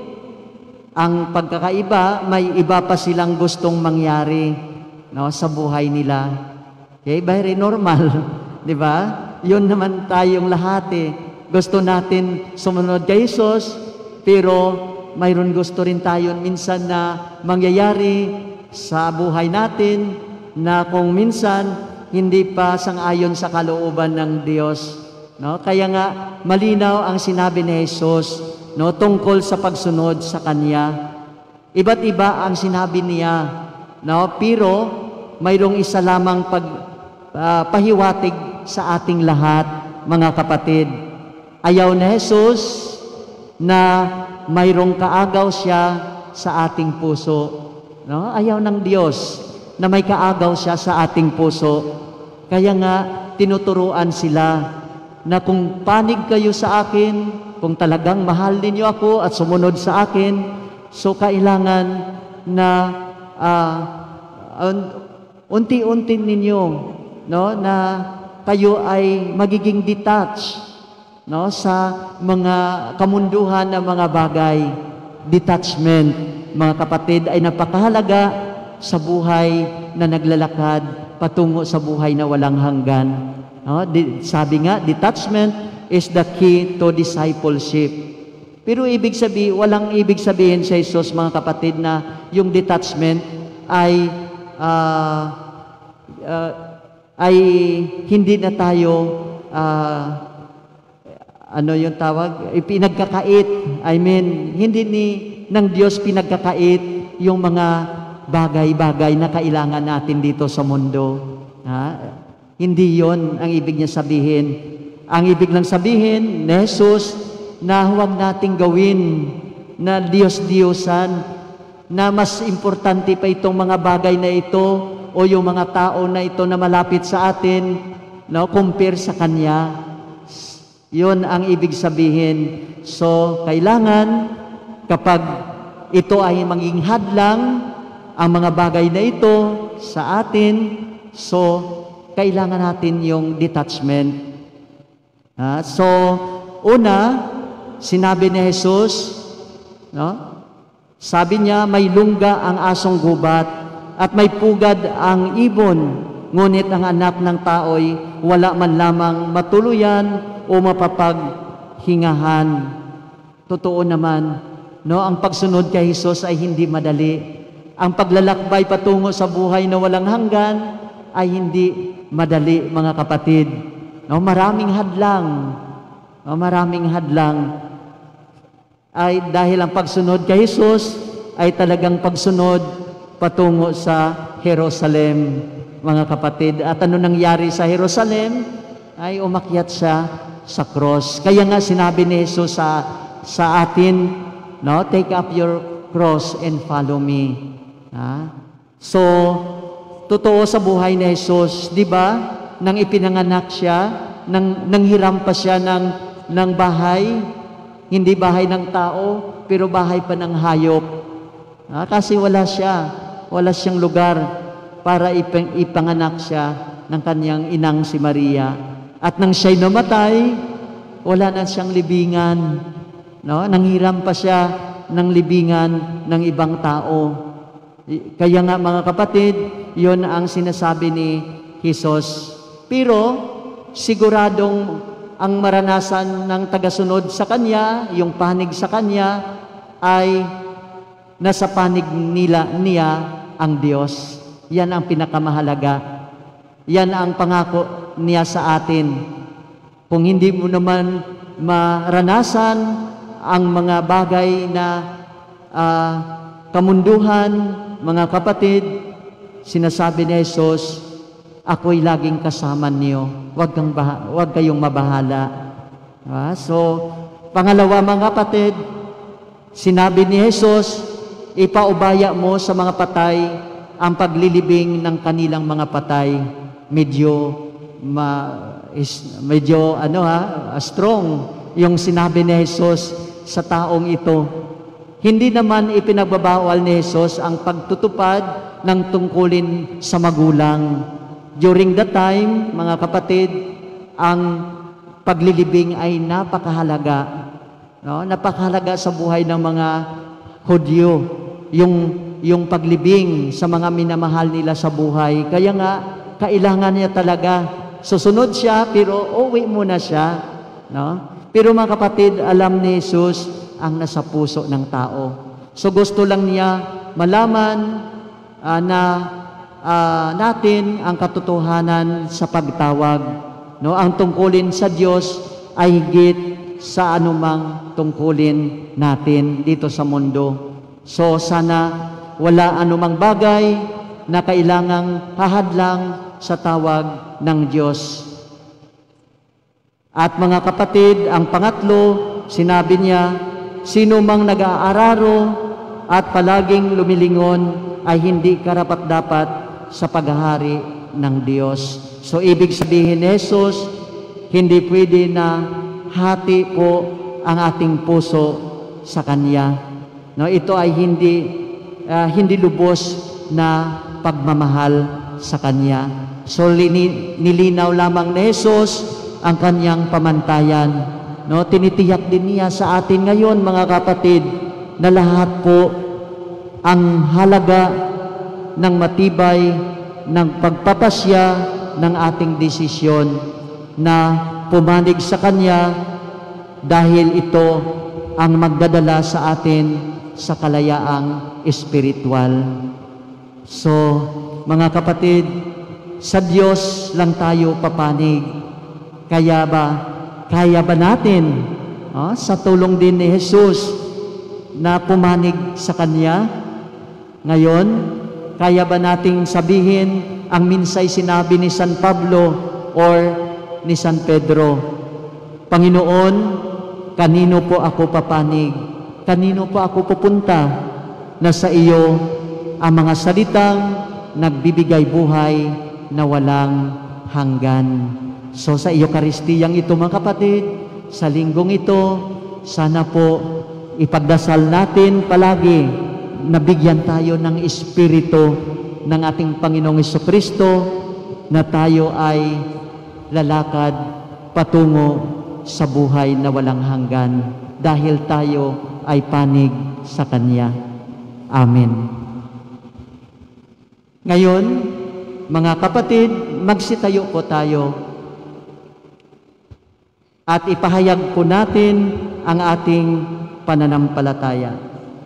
ang pagkakaiba, may iba pa silang gustong mangyari, no, sa buhay nila. Okay, very normal. Di ba? Yun naman tayong lahat Gusto natin sumunod kay Jesus, pero mayroon gusto rin tayo minsan na mangyayari sa buhay natin na kung minsan hindi pa sang-ayon sa kalooban ng Diyos. No? Kaya nga, malinaw ang sinabi ni Jesus, no, tungkol sa pagsunod sa Kanya. Iba't iba ang sinabi niya, no, pero mayroong isa lamang pahiwatig sa ating lahat, mga kapatid. Ayaw ni Jesus na mayroong kaagaw siya sa ating puso. No? Ayaw ng Diyos na may kaagaw siya sa ating puso. Kaya nga, tinuturuan sila na kung panig kayo sa akin, kung talagang mahal ninyo ako at sumunod sa akin, so kailangan na unti-unti ninyo, no, na kayo ay magiging detached, no, sa mga kamunduhan ng mga bagay. Detachment, mga kapatid, ay napakahalaga sa buhay na naglalakad patungo sa buhay na walang hanggan. No? Sabi nga, detachment is the key to discipleship. Pero walang ibig sabihin sa Jesus, mga kapatid, na yung detachment ay hindi na tayo yung tawag? Pinagkakait. Hindi ng Diyos pinagkakait yung mga bagay-bagay na kailangan natin dito sa mundo. Hindi yon ang ibig niya sabihin. Ang ibig lang sabihin ni Jesus na huwag nating gawin na Diyos-Diyosan, na mas importante pa itong mga bagay na ito o yung mga tao na ito na malapit sa atin, no, compare sa Kanya. Yun ang ibig sabihin. So, kailangan kapag ito ay maging hadlang, ang mga bagay na ito sa atin, so, kailangan natin yung detachment. So, una, sinabi ni Jesus, no? Sabi niya, may lungga ang asong gubat at may pugad ang ibon, ngunit ang anak ng tao'y wala man lamang matuluyan o mapapaghingahan. Totoo naman, no, ang pagsunod kay Jesus ay hindi madali. Ang paglalakbay patungo sa buhay na walang hanggan ay hindi madali, mga kapatid. No, maraming hadlang. No, maraming hadlang. Ay dahil ang pagsunod kay Jesus ay talagang pagsunod patungo sa Jerusalem, mga kapatid. At ano nangyari sa Jerusalem? Ay umakyat siya sa cross. Kaya nga sinabi ni Jesus sa atin, no, take up your cross and follow me. So, totoo sa buhay ni Jesus, di ba? Nang ipinanganak siya, nang hiram pa siya ng bahay, hindi bahay ng tao, pero bahay pa ng hayop. Kasi wala siyang lugar para ipanganak siya ng kanyang inang si Maria. At nang siya'y namatay, wala na siyang libingan. No? Nanghiram pa siya ng libingan ng ibang tao. Kaya nga, mga kapatid, yon ang sinasabi ni Jesus. Pero siguradong ang maranasan ng tagasunod sa Kanya, yung panig sa Kanya, ay nasa panig niya ang Diyos. Yan ang pinakamahalaga. Yan ang pangako niya sa atin. Kung hindi mo naman maranasan ang mga bagay na kamunduhan, mga kapatid, sinasabi ni Jesus, ako'y laging kasama niyo. Huwag kayong mabahala. So, pangalawa, mga kapatid, sinabi ni Jesus, ipaubaya mo sa mga patay ang paglilibing ng kanilang mga patay. Medyo strong yung sinabi ni Jesus sa taong ito. Hindi naman ipinagbabawal ni Jesus ang pagtutupad ng tungkulin sa magulang. During that time, mga kapatid, ang paglilibing ay napakahalaga. No? Napakahalaga sa buhay ng mga Hudyo, yung paglibing sa mga minamahal nila sa buhay. Kaya nga, kailangan niya talaga. Susunod siya, pero uwi muna siya. No? Pero mga kapatid, alam ni Jesus ang nasa puso ng tao. So gusto lang niya malaman natin ang katotohanan sa pagtawag. No, ang tungkulin sa Diyos ay higit sa anumang tungkulin natin dito sa mundo. So sana wala anumang bagay na kailangang hahadlang sa tawag ng Diyos. At mga kapatid, ang pangatlo, sinabi niya, sino mang nag-aararo at palaging lumilingon ay hindi karapat-dapat sa paghahari ng Diyos. So, ibig sabihin ni Jesus, hindi pwede na hati po ang ating puso sa Kanya. No, ito ay hindi lubos na pagmamahal sa Kanya. So, nilinaw lamang ni Jesus ang Kanyang pamantayan. No, tinitiyak din niya sa atin ngayon, mga kapatid, na lahat po ang halaga ng matibay ng pagpapasya ng ating desisyon na pumanig sa Kanya dahil ito ang magdadala sa atin sa kalayaang espiritual. So, mga kapatid, sa Diyos lang tayo papanig. Kaya ba natin, sa tulong din ni Jesus, na pumanig sa Kanya? Ngayon, kaya ba nating sabihin ang minsay sinabi ni San Pablo or ni San Pedro? Panginoon, kanino po ako papanig? Kanino po ako pupunta? Na sa iyo ang mga salitang nagbibigay buhay na walang hanggan. So sa Eukaristiyang ito, mga kapatid, sa linggong ito, sana po ipagdasal natin palagi na bigyan tayo ng Espiritu ng ating Panginoong Jesucristo na tayo ay lalakad patungo sa buhay na walang hanggan dahil tayo ay panig sa Kanya. Amen. Ngayon, mga kapatid, magsitayo po tayo. at ipahayag po natin ang ating pananampalataya.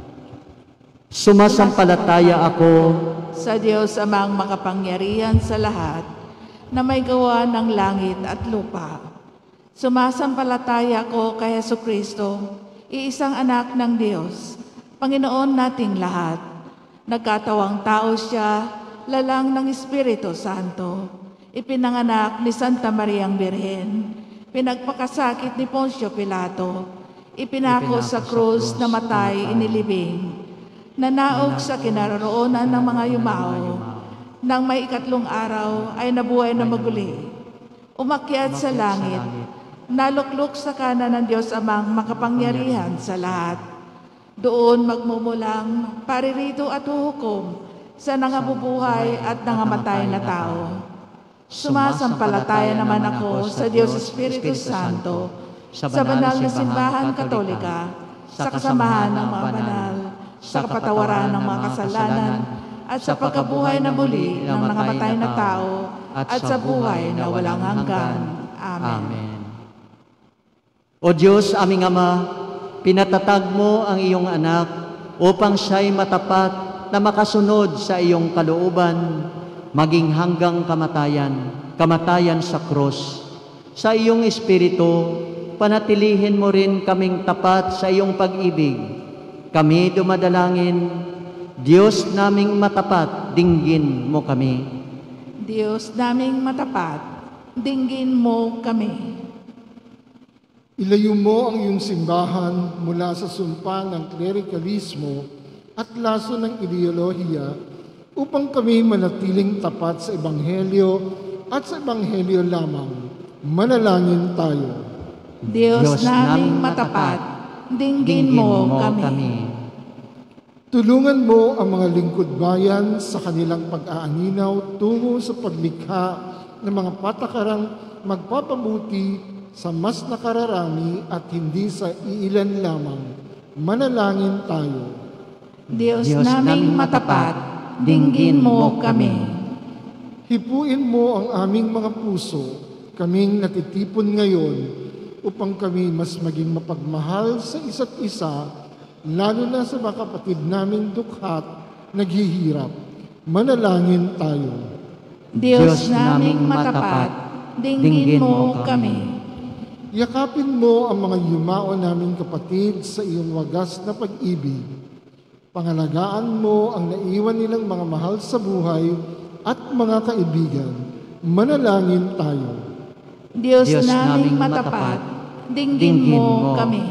Sumasampalataya ako sa Diyos amang makapangyarihan sa lahat, na may gawa ng langit at lupa. Sumasampalataya ako kay Jesucristo, iisang anak ng Diyos, Panginoon nating lahat. Nagkatawang tao siya, lalang ng Espiritu Santo. Ipinanganak ni Santa Mariang Birhen, pinagpakasakit ni Poncio Pilato, ipinako sa krus, namatay, inilibing, nanaog sa kinaroroonan ng mga yumao, nang may 3 araw ay nabuhay na maguli, umakyat sa langit, naluklok sa kanan ng Diyos amang makapangyarihan sa lahat. Doon magmumulang paririto at huhukom sa nangabubuhay at nangamatay na tao. Sumasampalataya naman ako sa Diyos Espiritu Santo, sa banal na simbahan katolika, sa kasamahan ng mga banal, sa kapatawaran ng mga kasalanan, at sa pagkabuhay na muli ng nangamatay na tao, at sa buhay na walang hanggan. Amen. O Diyos, aming Ama, pinatatag mo ang iyong anak upang siya'y matapat na makasunod sa iyong kalooban, maging hanggang kamatayan sa krus. Sa iyong Espiritu, panatilihin mo rin kaming tapat sa iyong pag-ibig. Kami dumadalangin, Diyos naming matapat, dinggin mo kami. Diyos naming matapat, dinggin mo kami. Ilayo mo ang iyong simbahan mula sa sumpa ng klerikalismo at laso ng ideolohiya upang kami manatiling tapat sa Ebanghelyo at sa Ebanghelyo lamang. Manalangin tayo. Diyos naming matapat, dinggin mo kami. Tulungan mo ang mga lingkod bayan sa kanilang pag-aaninaw tungo sa paglikha ng mga patakarang magpapabuti sa mas nakararami at hindi sa iilan lamang. Manalangin tayo. Diyos naming matapat, dinggin mo kami. Hipuin mo ang aming mga puso, kaming natitipon ngayon, upang kami mas maging mapagmahal sa isa't isa, lalo na sa mga kapatid naming dukhat, naghihirap. Manalangin tayo. Diyos naming matapat, dinggin mo kami. Yakapin mo ang mga yumao naming kapatid sa iyong wagas na pag-ibig. Pangalagaan mo ang naiwan nilang mga mahal sa buhay at mga kaibigan. Manalangin tayo. Diyos naming matapat, dinggin mo kami.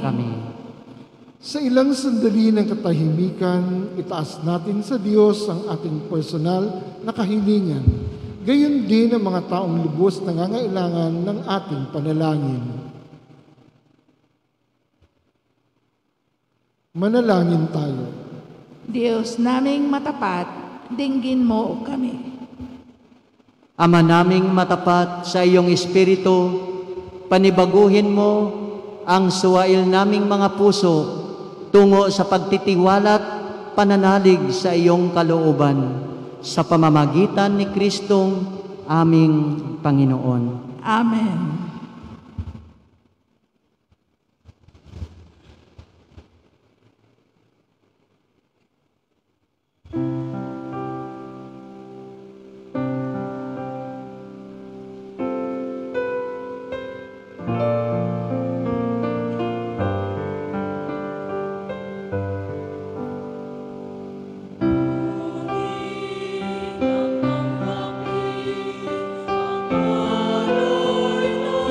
Sa ilang sandali ng katahimikan, itaas natin sa Diyos ang ating personal na kahilingan. Gayon din ang mga taong lubos na nangangailangan ng ating panalangin. Manalangin tayo. Diyos naming matapat, dinggin mo kami. Ama naming matapat, sa iyong Espiritu, panibaguhin mo ang suwail naming mga puso tungo sa pagtitiwalat, pananalig sa iyong kalooban, sa pamamagitan ni Kristong aming Panginoon. Amen. Lord,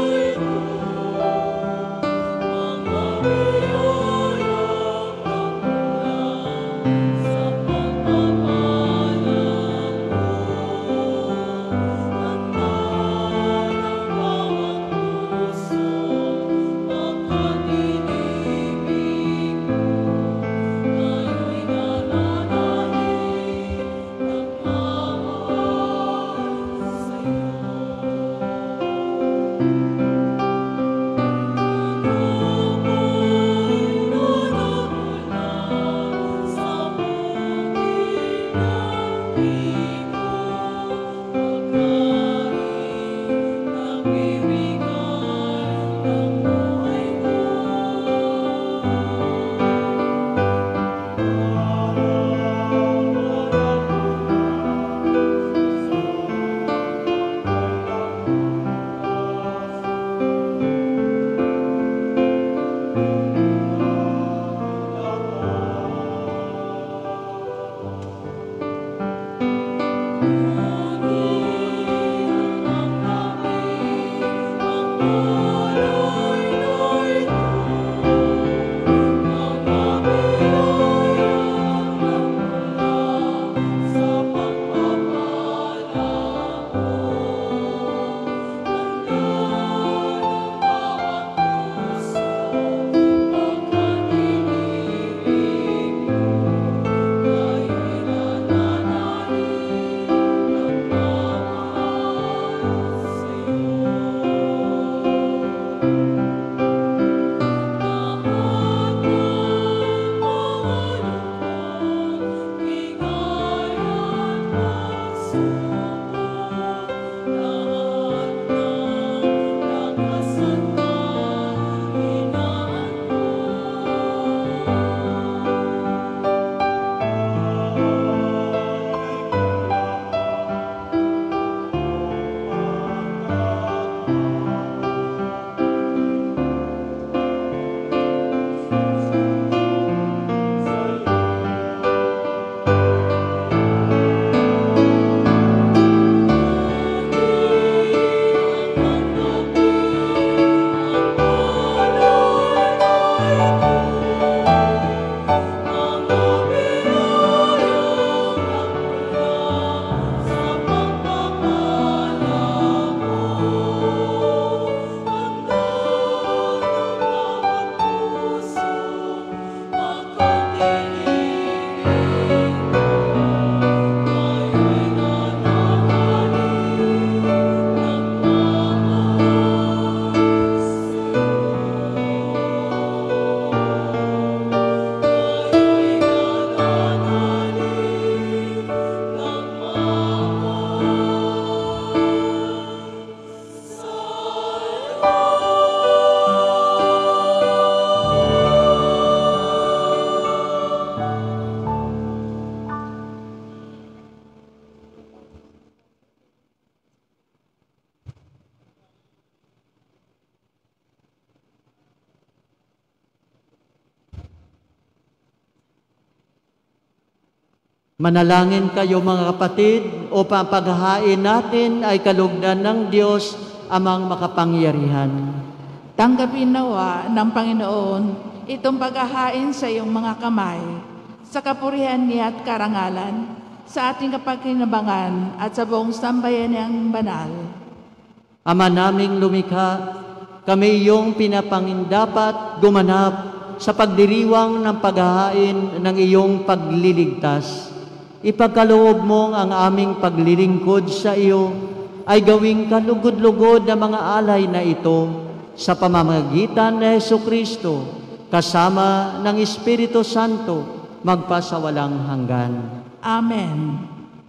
Manalangin kayo mga kapatid upang paghahain natin ay kalugdan ng Diyos amang makapangyarihan. Tanggapin nawa ng Panginoon itong paghahain sa iyong mga kamay, sa kapurihan niya at karangalan, sa ating kapakinabangan at sa buong sambayanang banal. Ama naming lumikha, kami iyong pinapangindapat gumanap sa pagdiriwang ng paghahain ng iyong pagliligtas. Ipagkaloob mong ang aming paglilingkod sa iyo ay gawing kalugod-lugod na mga alay na ito sa pamamagitan ni Jesucristo kasama ng Espiritu Santo magpasawalang hanggan. Amen.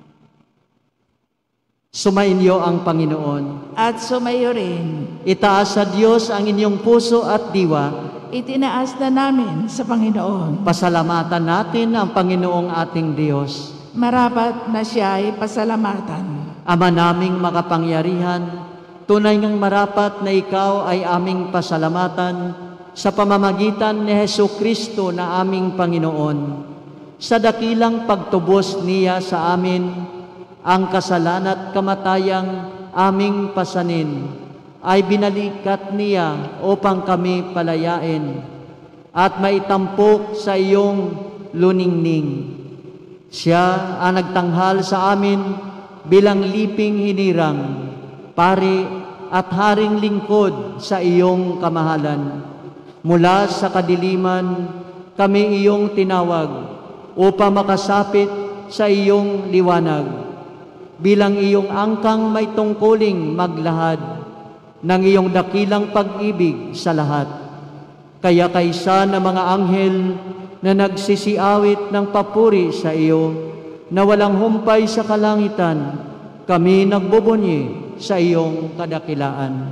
Sumainyo ang Panginoon. At sumayo rin. Itaas sa Diyos ang inyong puso at diwa. Itinaas na namin sa Panginoon. Pasalamatan natin ang Panginoong ating Diyos. Marapat na siya ay pasalamatan. Ama naming makapangyarihan, tunay ngang marapat na ikaw ay aming pasalamatan sa pamamagitan ni Jesucristo na aming Panginoon. Sa dakilang pagtubos niya sa amin, ang kasalanan at kamatayang aming pasanin ay binalikat niya upang kami palayain at maitampok sa iyong luningning. Siya ang nagtanghal sa amin bilang liping hinirang, pari at haring lingkod sa iyong kamahalan. Mula sa kadiliman, kami iyong tinawag upang makasapit sa iyong liwanag. Bilang iyong angkang may tungkuling maglahad ng iyong dakilang pag-ibig sa lahat. Kaya kaysa ng mga anghel na nagsisiawit ng papuri sa iyo, na walang humpay sa kalangitan, kami nagbubunyi sa iyong kadakilaan.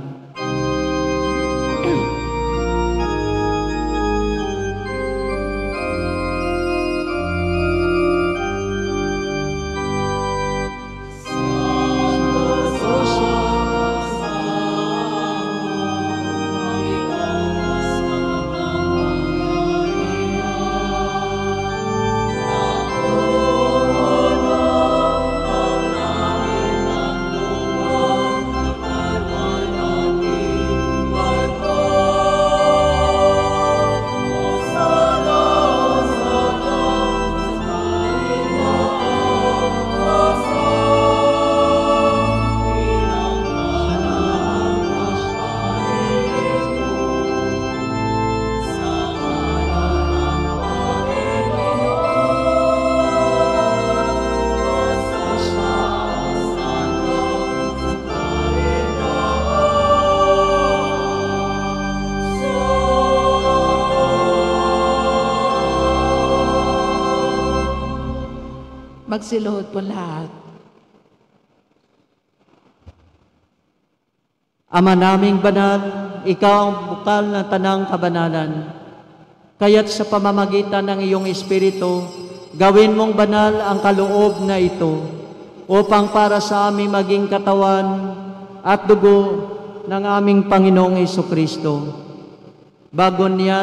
Magsiluhod po lahat. Ama naming banal, ikaw ang bukal ng tanang kabanalan. Kaya't sa pamamagitan ng iyong Espiritu, gawin mong banal ang kaloob na ito upang para sa aming maging katawan at dugo ng aming Panginoong Jesucristo. Bago niya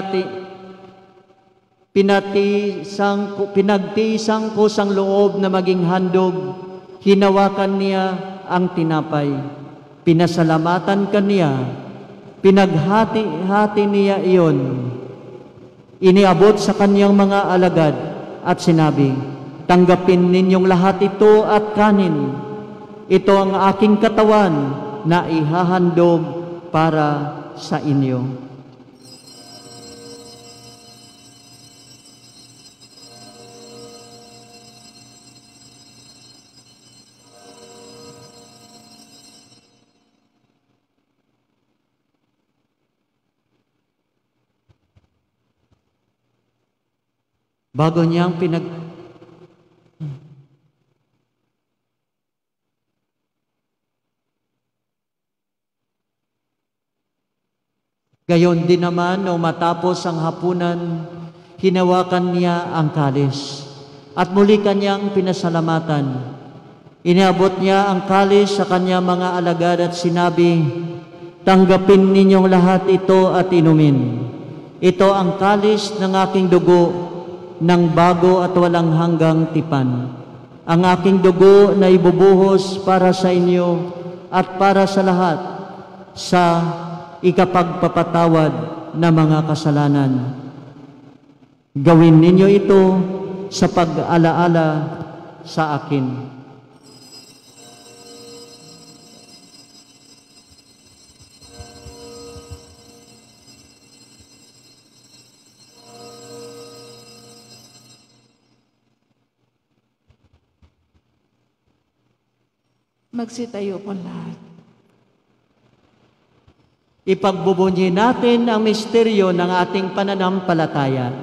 pinagtiisang ko sang loob na maging handog, hinawakan niya ang tinapay. Pinasalamatan kaniya, pinaghati-hati niya iyon. Iniabot sa kanyang mga alagad at sinabi, tanggapin ninyong lahat ito at kanin. Ito ang aking katawan na ihahandog para sa inyo. Bago niyang Gayon din naman, nung matapos ang hapunan, hinawakan niya ang kalis at muli kanyang pinasalamatan. Iniabot niya ang kalis sa kanyang mga alagad at sinabi, tanggapin ninyong lahat ito at inumin. Ito ang kalis ng aking dugo ng bago at walang hanggang tipan. ang aking dugo na ibubuhos para sa inyo at para sa lahat sa ikapagpapatawad na mga kasalanan. Gawin ninyo ito sa pag-alaala sa akin. Magsitayo po lahat. Ipagbubunyi natin ang misteryo ng ating pananampalataya.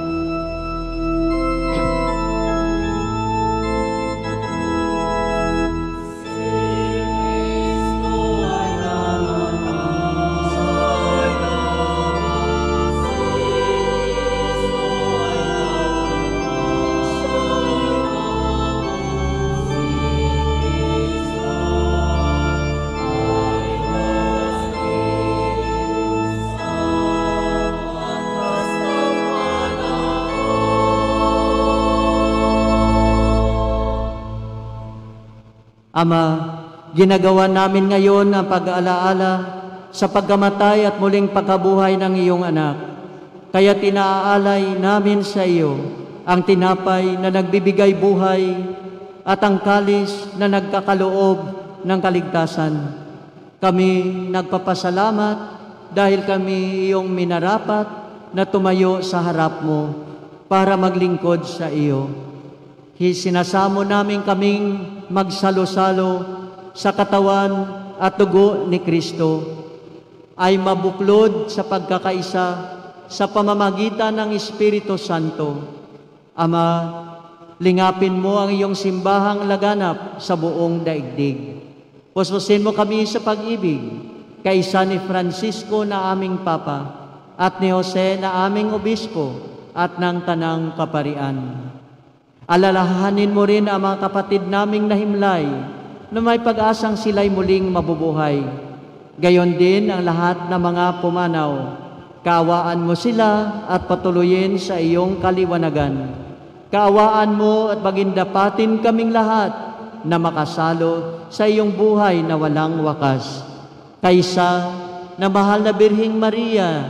Ama, ginagawa namin ngayon ang pag-aalaala sa pagkamatay at muling pagkabuhay ng iyong anak. Kaya tinaalay namin sa iyo ang tinapay na nagbibigay buhay at ang kalis na nagkakaloob ng kaligtasan. Kami nagpapasalamat dahil kami iyong minarapat na tumayo sa harap mo para maglingkod sa iyo. Sinasamo namin kaming magsalo-salo sa katawan at dugo ni Kristo ay mabuklod sa pagkakaisa sa pamamagitan ng Espiritu Santo. Ama, lingapin mo ang iyong simbahang laganap sa buong daigdig. Puspusin mo kami sa pag-ibig kay San Francisco na aming Papa at ni Jose na aming Obispo at ng Tanang Kaparian. Alalahanin mo rin ang mga kapatid naming nahimlay na may pag-asang sila'y muling mabubuhay. Gayon din ang lahat ng mga pumanaw. Kaawaan mo sila at patuloyin sa iyong kaliwanagan. Kaawaan mo at pagindapatin kaming lahat na makasalo sa iyong buhay na walang wakas. Kaysa na mahal na Birheng Maria,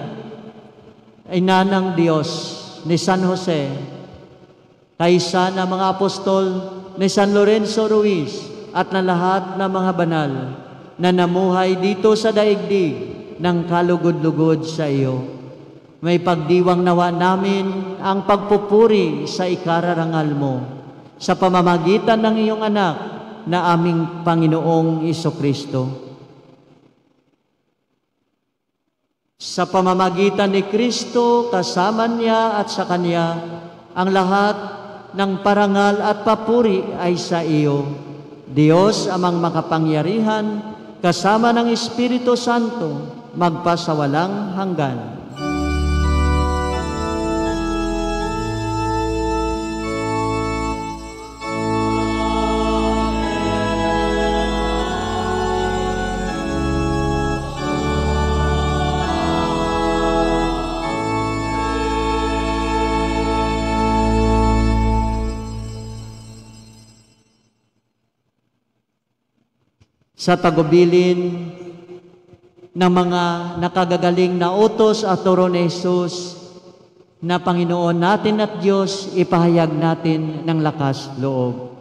ina ng Diyos, ni San Jose, kaysa na mga apostol ni San Lorenzo Ruiz at na lahat ng mga banal na namuhay dito sa daigdig ng kalugod-lugod sa iyo. May pagdiwang nawa namin ang pagpupuri sa ikararangal mo sa pamamagitan ng iyong anak na aming Panginoong Jesucristo. Sa pamamagitan ni Kristo, kasama niya at sa Kanya, ang lahat ng parangal at papuri ay sa iyo, Diyos amang makapangyarihan, kasama ng Espiritu Santo, magpasawalang hanggan. Sa tagubilin ng mga nakagagaling na utos at turo ni Jesus na Panginoon natin at Diyos, ipahayag natin ng lakas loob.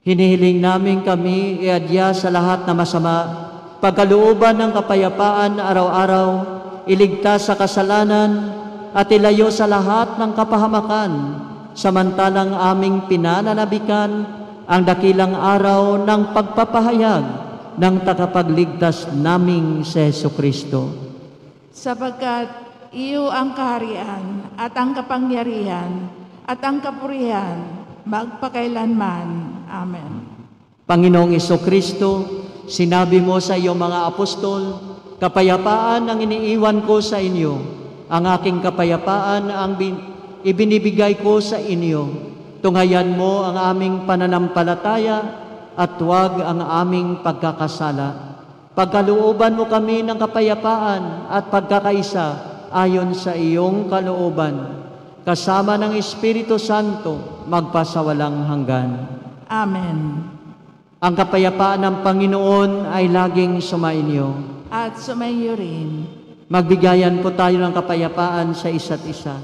Hinihiling namin kami iadya sa lahat na masama, pagkalooban ng kapayapaan araw-araw, iligtas sa kasalanan, at ilayo sa lahat ng kapahamakan, samantalang aming pinananabikan ang dakilang araw ng pagpapahayag ng tagapagligtas naming si Jesucristo. Sapagkat iyo ang kaharian at ang kapangyarihan at ang kapurihan magpakailanman. Amen. Panginoong Jesucristo, sinabi mo sa iyong mga apostol, kapayapaan ang iniiwan ko sa inyo, ang aking kapayapaan ang ibinibigay ko sa inyo. Tunghayan mo ang aming pananampalataya at huwag ang aming pagkakasala. Pagkalooban mo kami ng kapayapaan at pagkakaisa ayon sa iyong kalooban, kasama ng Espiritu Santo, magpasawalang hanggan. Amen. Ang kapayapaan ng Panginoon ay laging sumainyo. At sumainyo rin. Magbigayan po tayo ng kapayapaan sa isa't isa.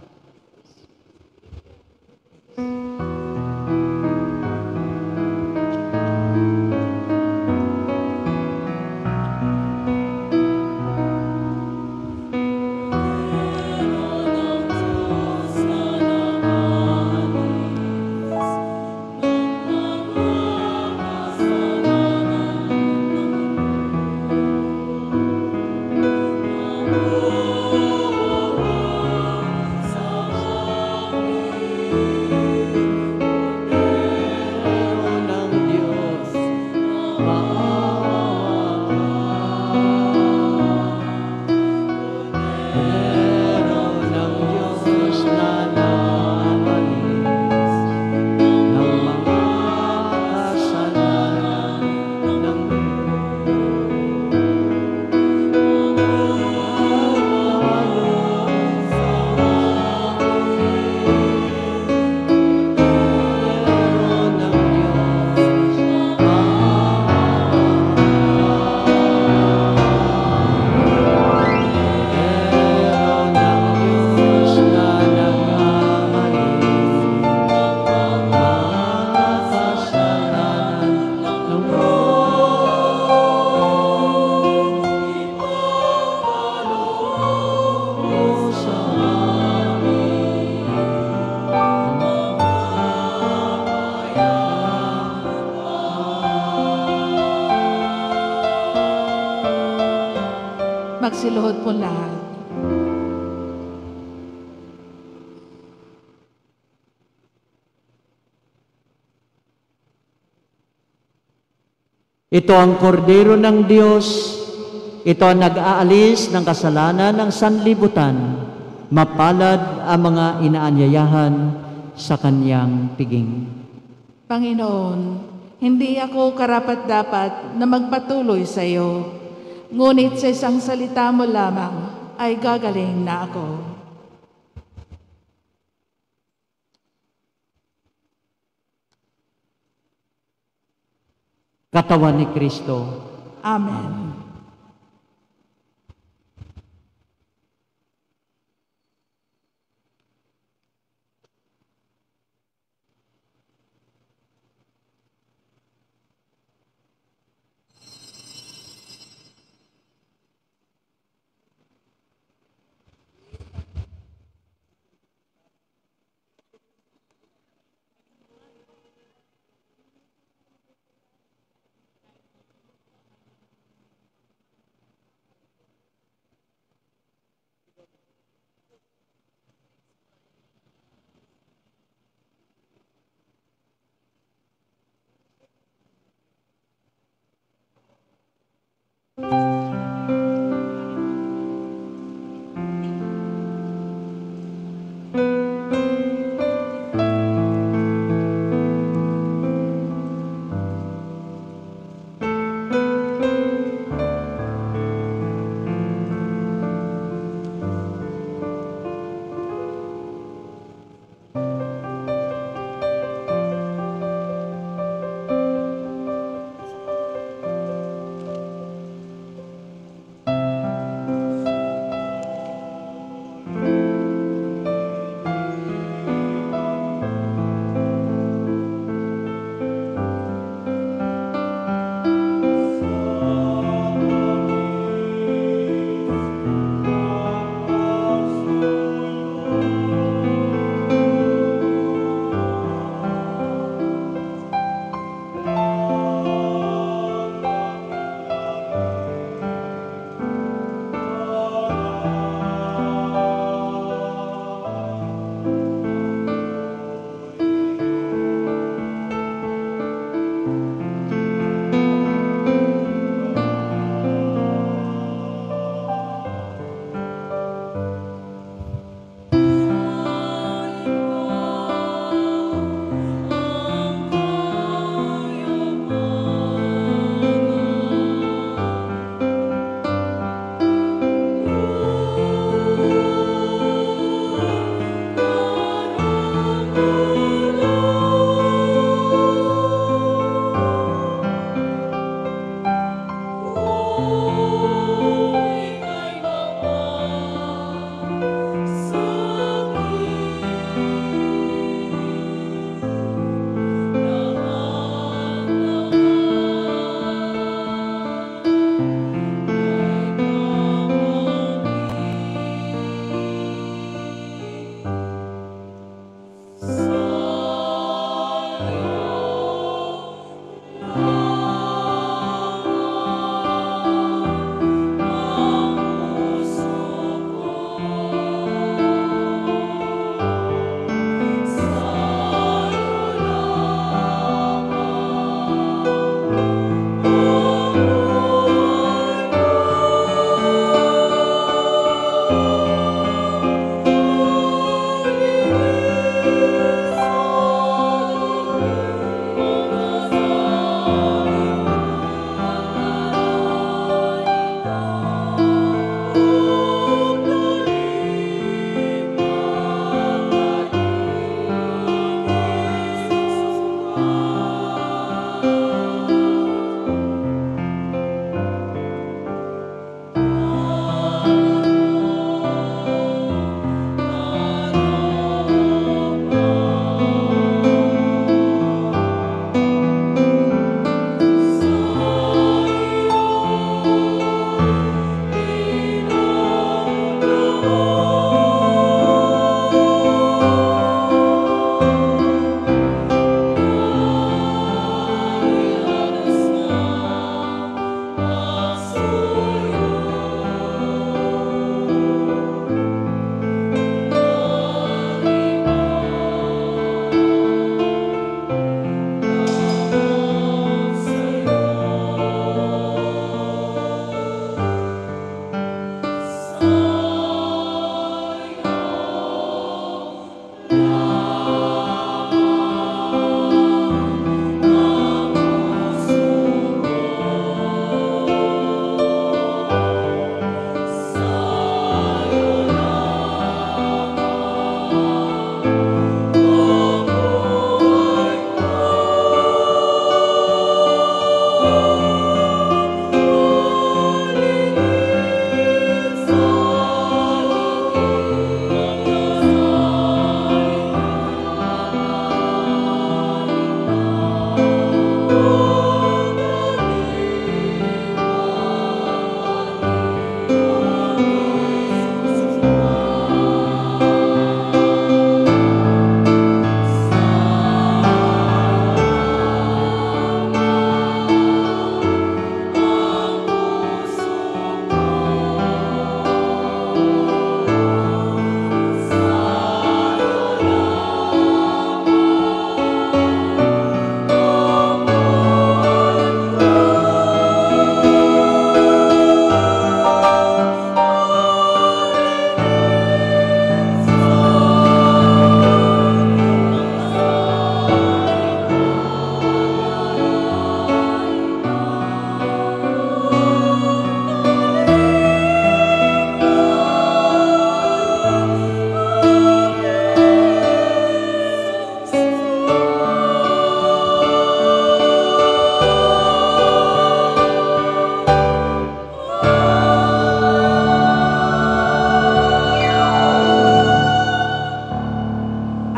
Magsiluhod po lahat. Ito ang kordero ng Diyos. Ito ang nag-aalis ng kasalanan ng sanlibutan. Mapalad ang mga inaanyayahan sa kanyang piging. Panginoon, hindi ako karapat-dapat na magpatuloy sa iyo. Ngunit sa isang salita mo lamang ay gagaling na ako. Katawan ni Kristo. Amen.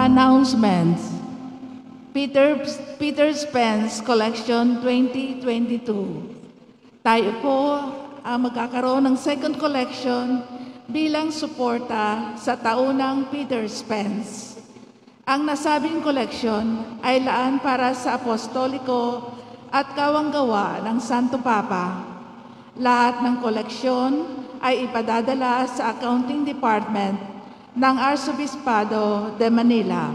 Announcements. Peter Spence Collection 2022. Tayo po ang magkakaroon ng second collection bilang suporta sa taunang Peter Spence. Ang nasabing koleksyon ay laan para sa apostoliko at kawanggawa ng Santo Papa. Lahat ng koleksyon ay ipadadala sa Accounting Department ng Arsobispado de Manila.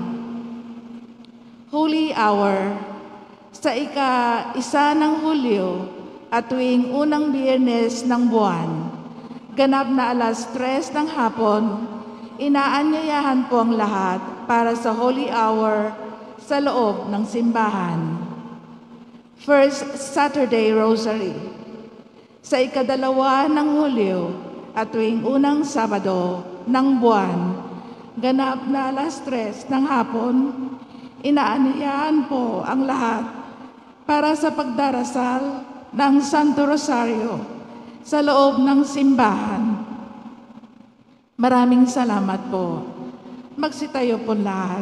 Holy Hour. Sa ika-1 ng Hulyo at tuwing unang Biyernes ng buwan, ganap na 3:00 ng hapon, inaanyayahan po ang lahat para sa Holy Hour sa loob ng simbahan. First Saturday Rosary. Sa ika-2 ng Hulyo at tuwing unang Sabado ng buwan, ganap na 3:00 ng hapon, inaanyayahan po ang lahat para sa pagdarasal ng Santo Rosario sa loob ng simbahan. Maraming salamat po. Magsitayo po lahat.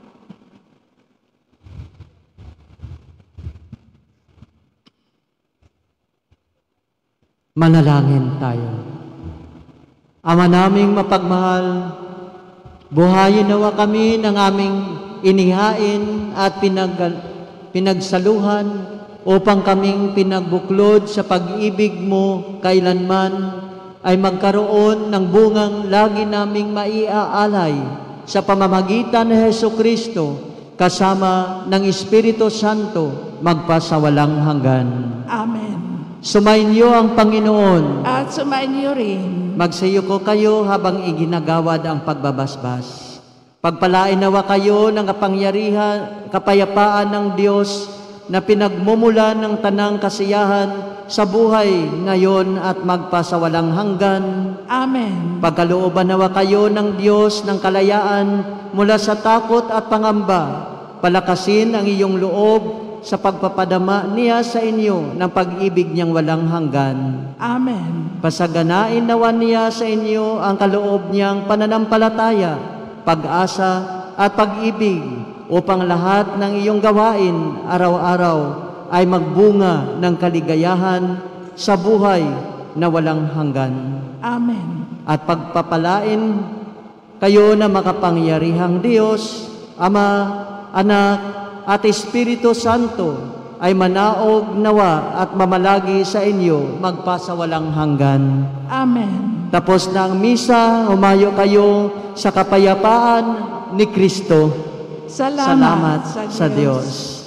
Manalangin tayo. Ama naming mapagmahal, buhayin nawa kami ng aming inihain at pinagsaluhan upang kaming pinagbuklod sa pag-ibig mo kailanman ay magkaroon ng bungang lagi naming maiaalay sa pamamagitan ni Hesukristo kasama ng Espiritu Santo magpasawalang hanggan. Amen. Sumainyo ang Panginoon. At sumainyo rin. Magsayuko kayo habang iginagawad ang pagbabasbas. Pagpalain nawa kayo ng kapangyarihan, kapayapaan ng Diyos na pinagmumulan ng tanang kasiyahan sa buhay ngayon at magpasawalang hanggan. Amen. Pagkalooban nawa kayo ng Diyos ng kalayaan mula sa takot at pangamba. Palakasin ang iyong loob sa pagpapadama niya sa inyo ng pag-ibig niyang walang hanggan. Amen. Pasaganain nawa niya sa inyo ang kaloob niyang pananampalataya, pag-asa at pag-ibig upang lahat ng iyong gawain araw-araw ay magbunga ng kaligayahan sa buhay na walang hanggan. Amen. At pagpapalain kayo na makapangyarihang Diyos, Ama, Anak, at Espiritu Santo ay manaog nawa at mamalagi sa inyo magpasawalang hanggan. Amen. Tapos na ang misa, humayo kayo sa kapayapaan ni Kristo. Salamat sa Diyos.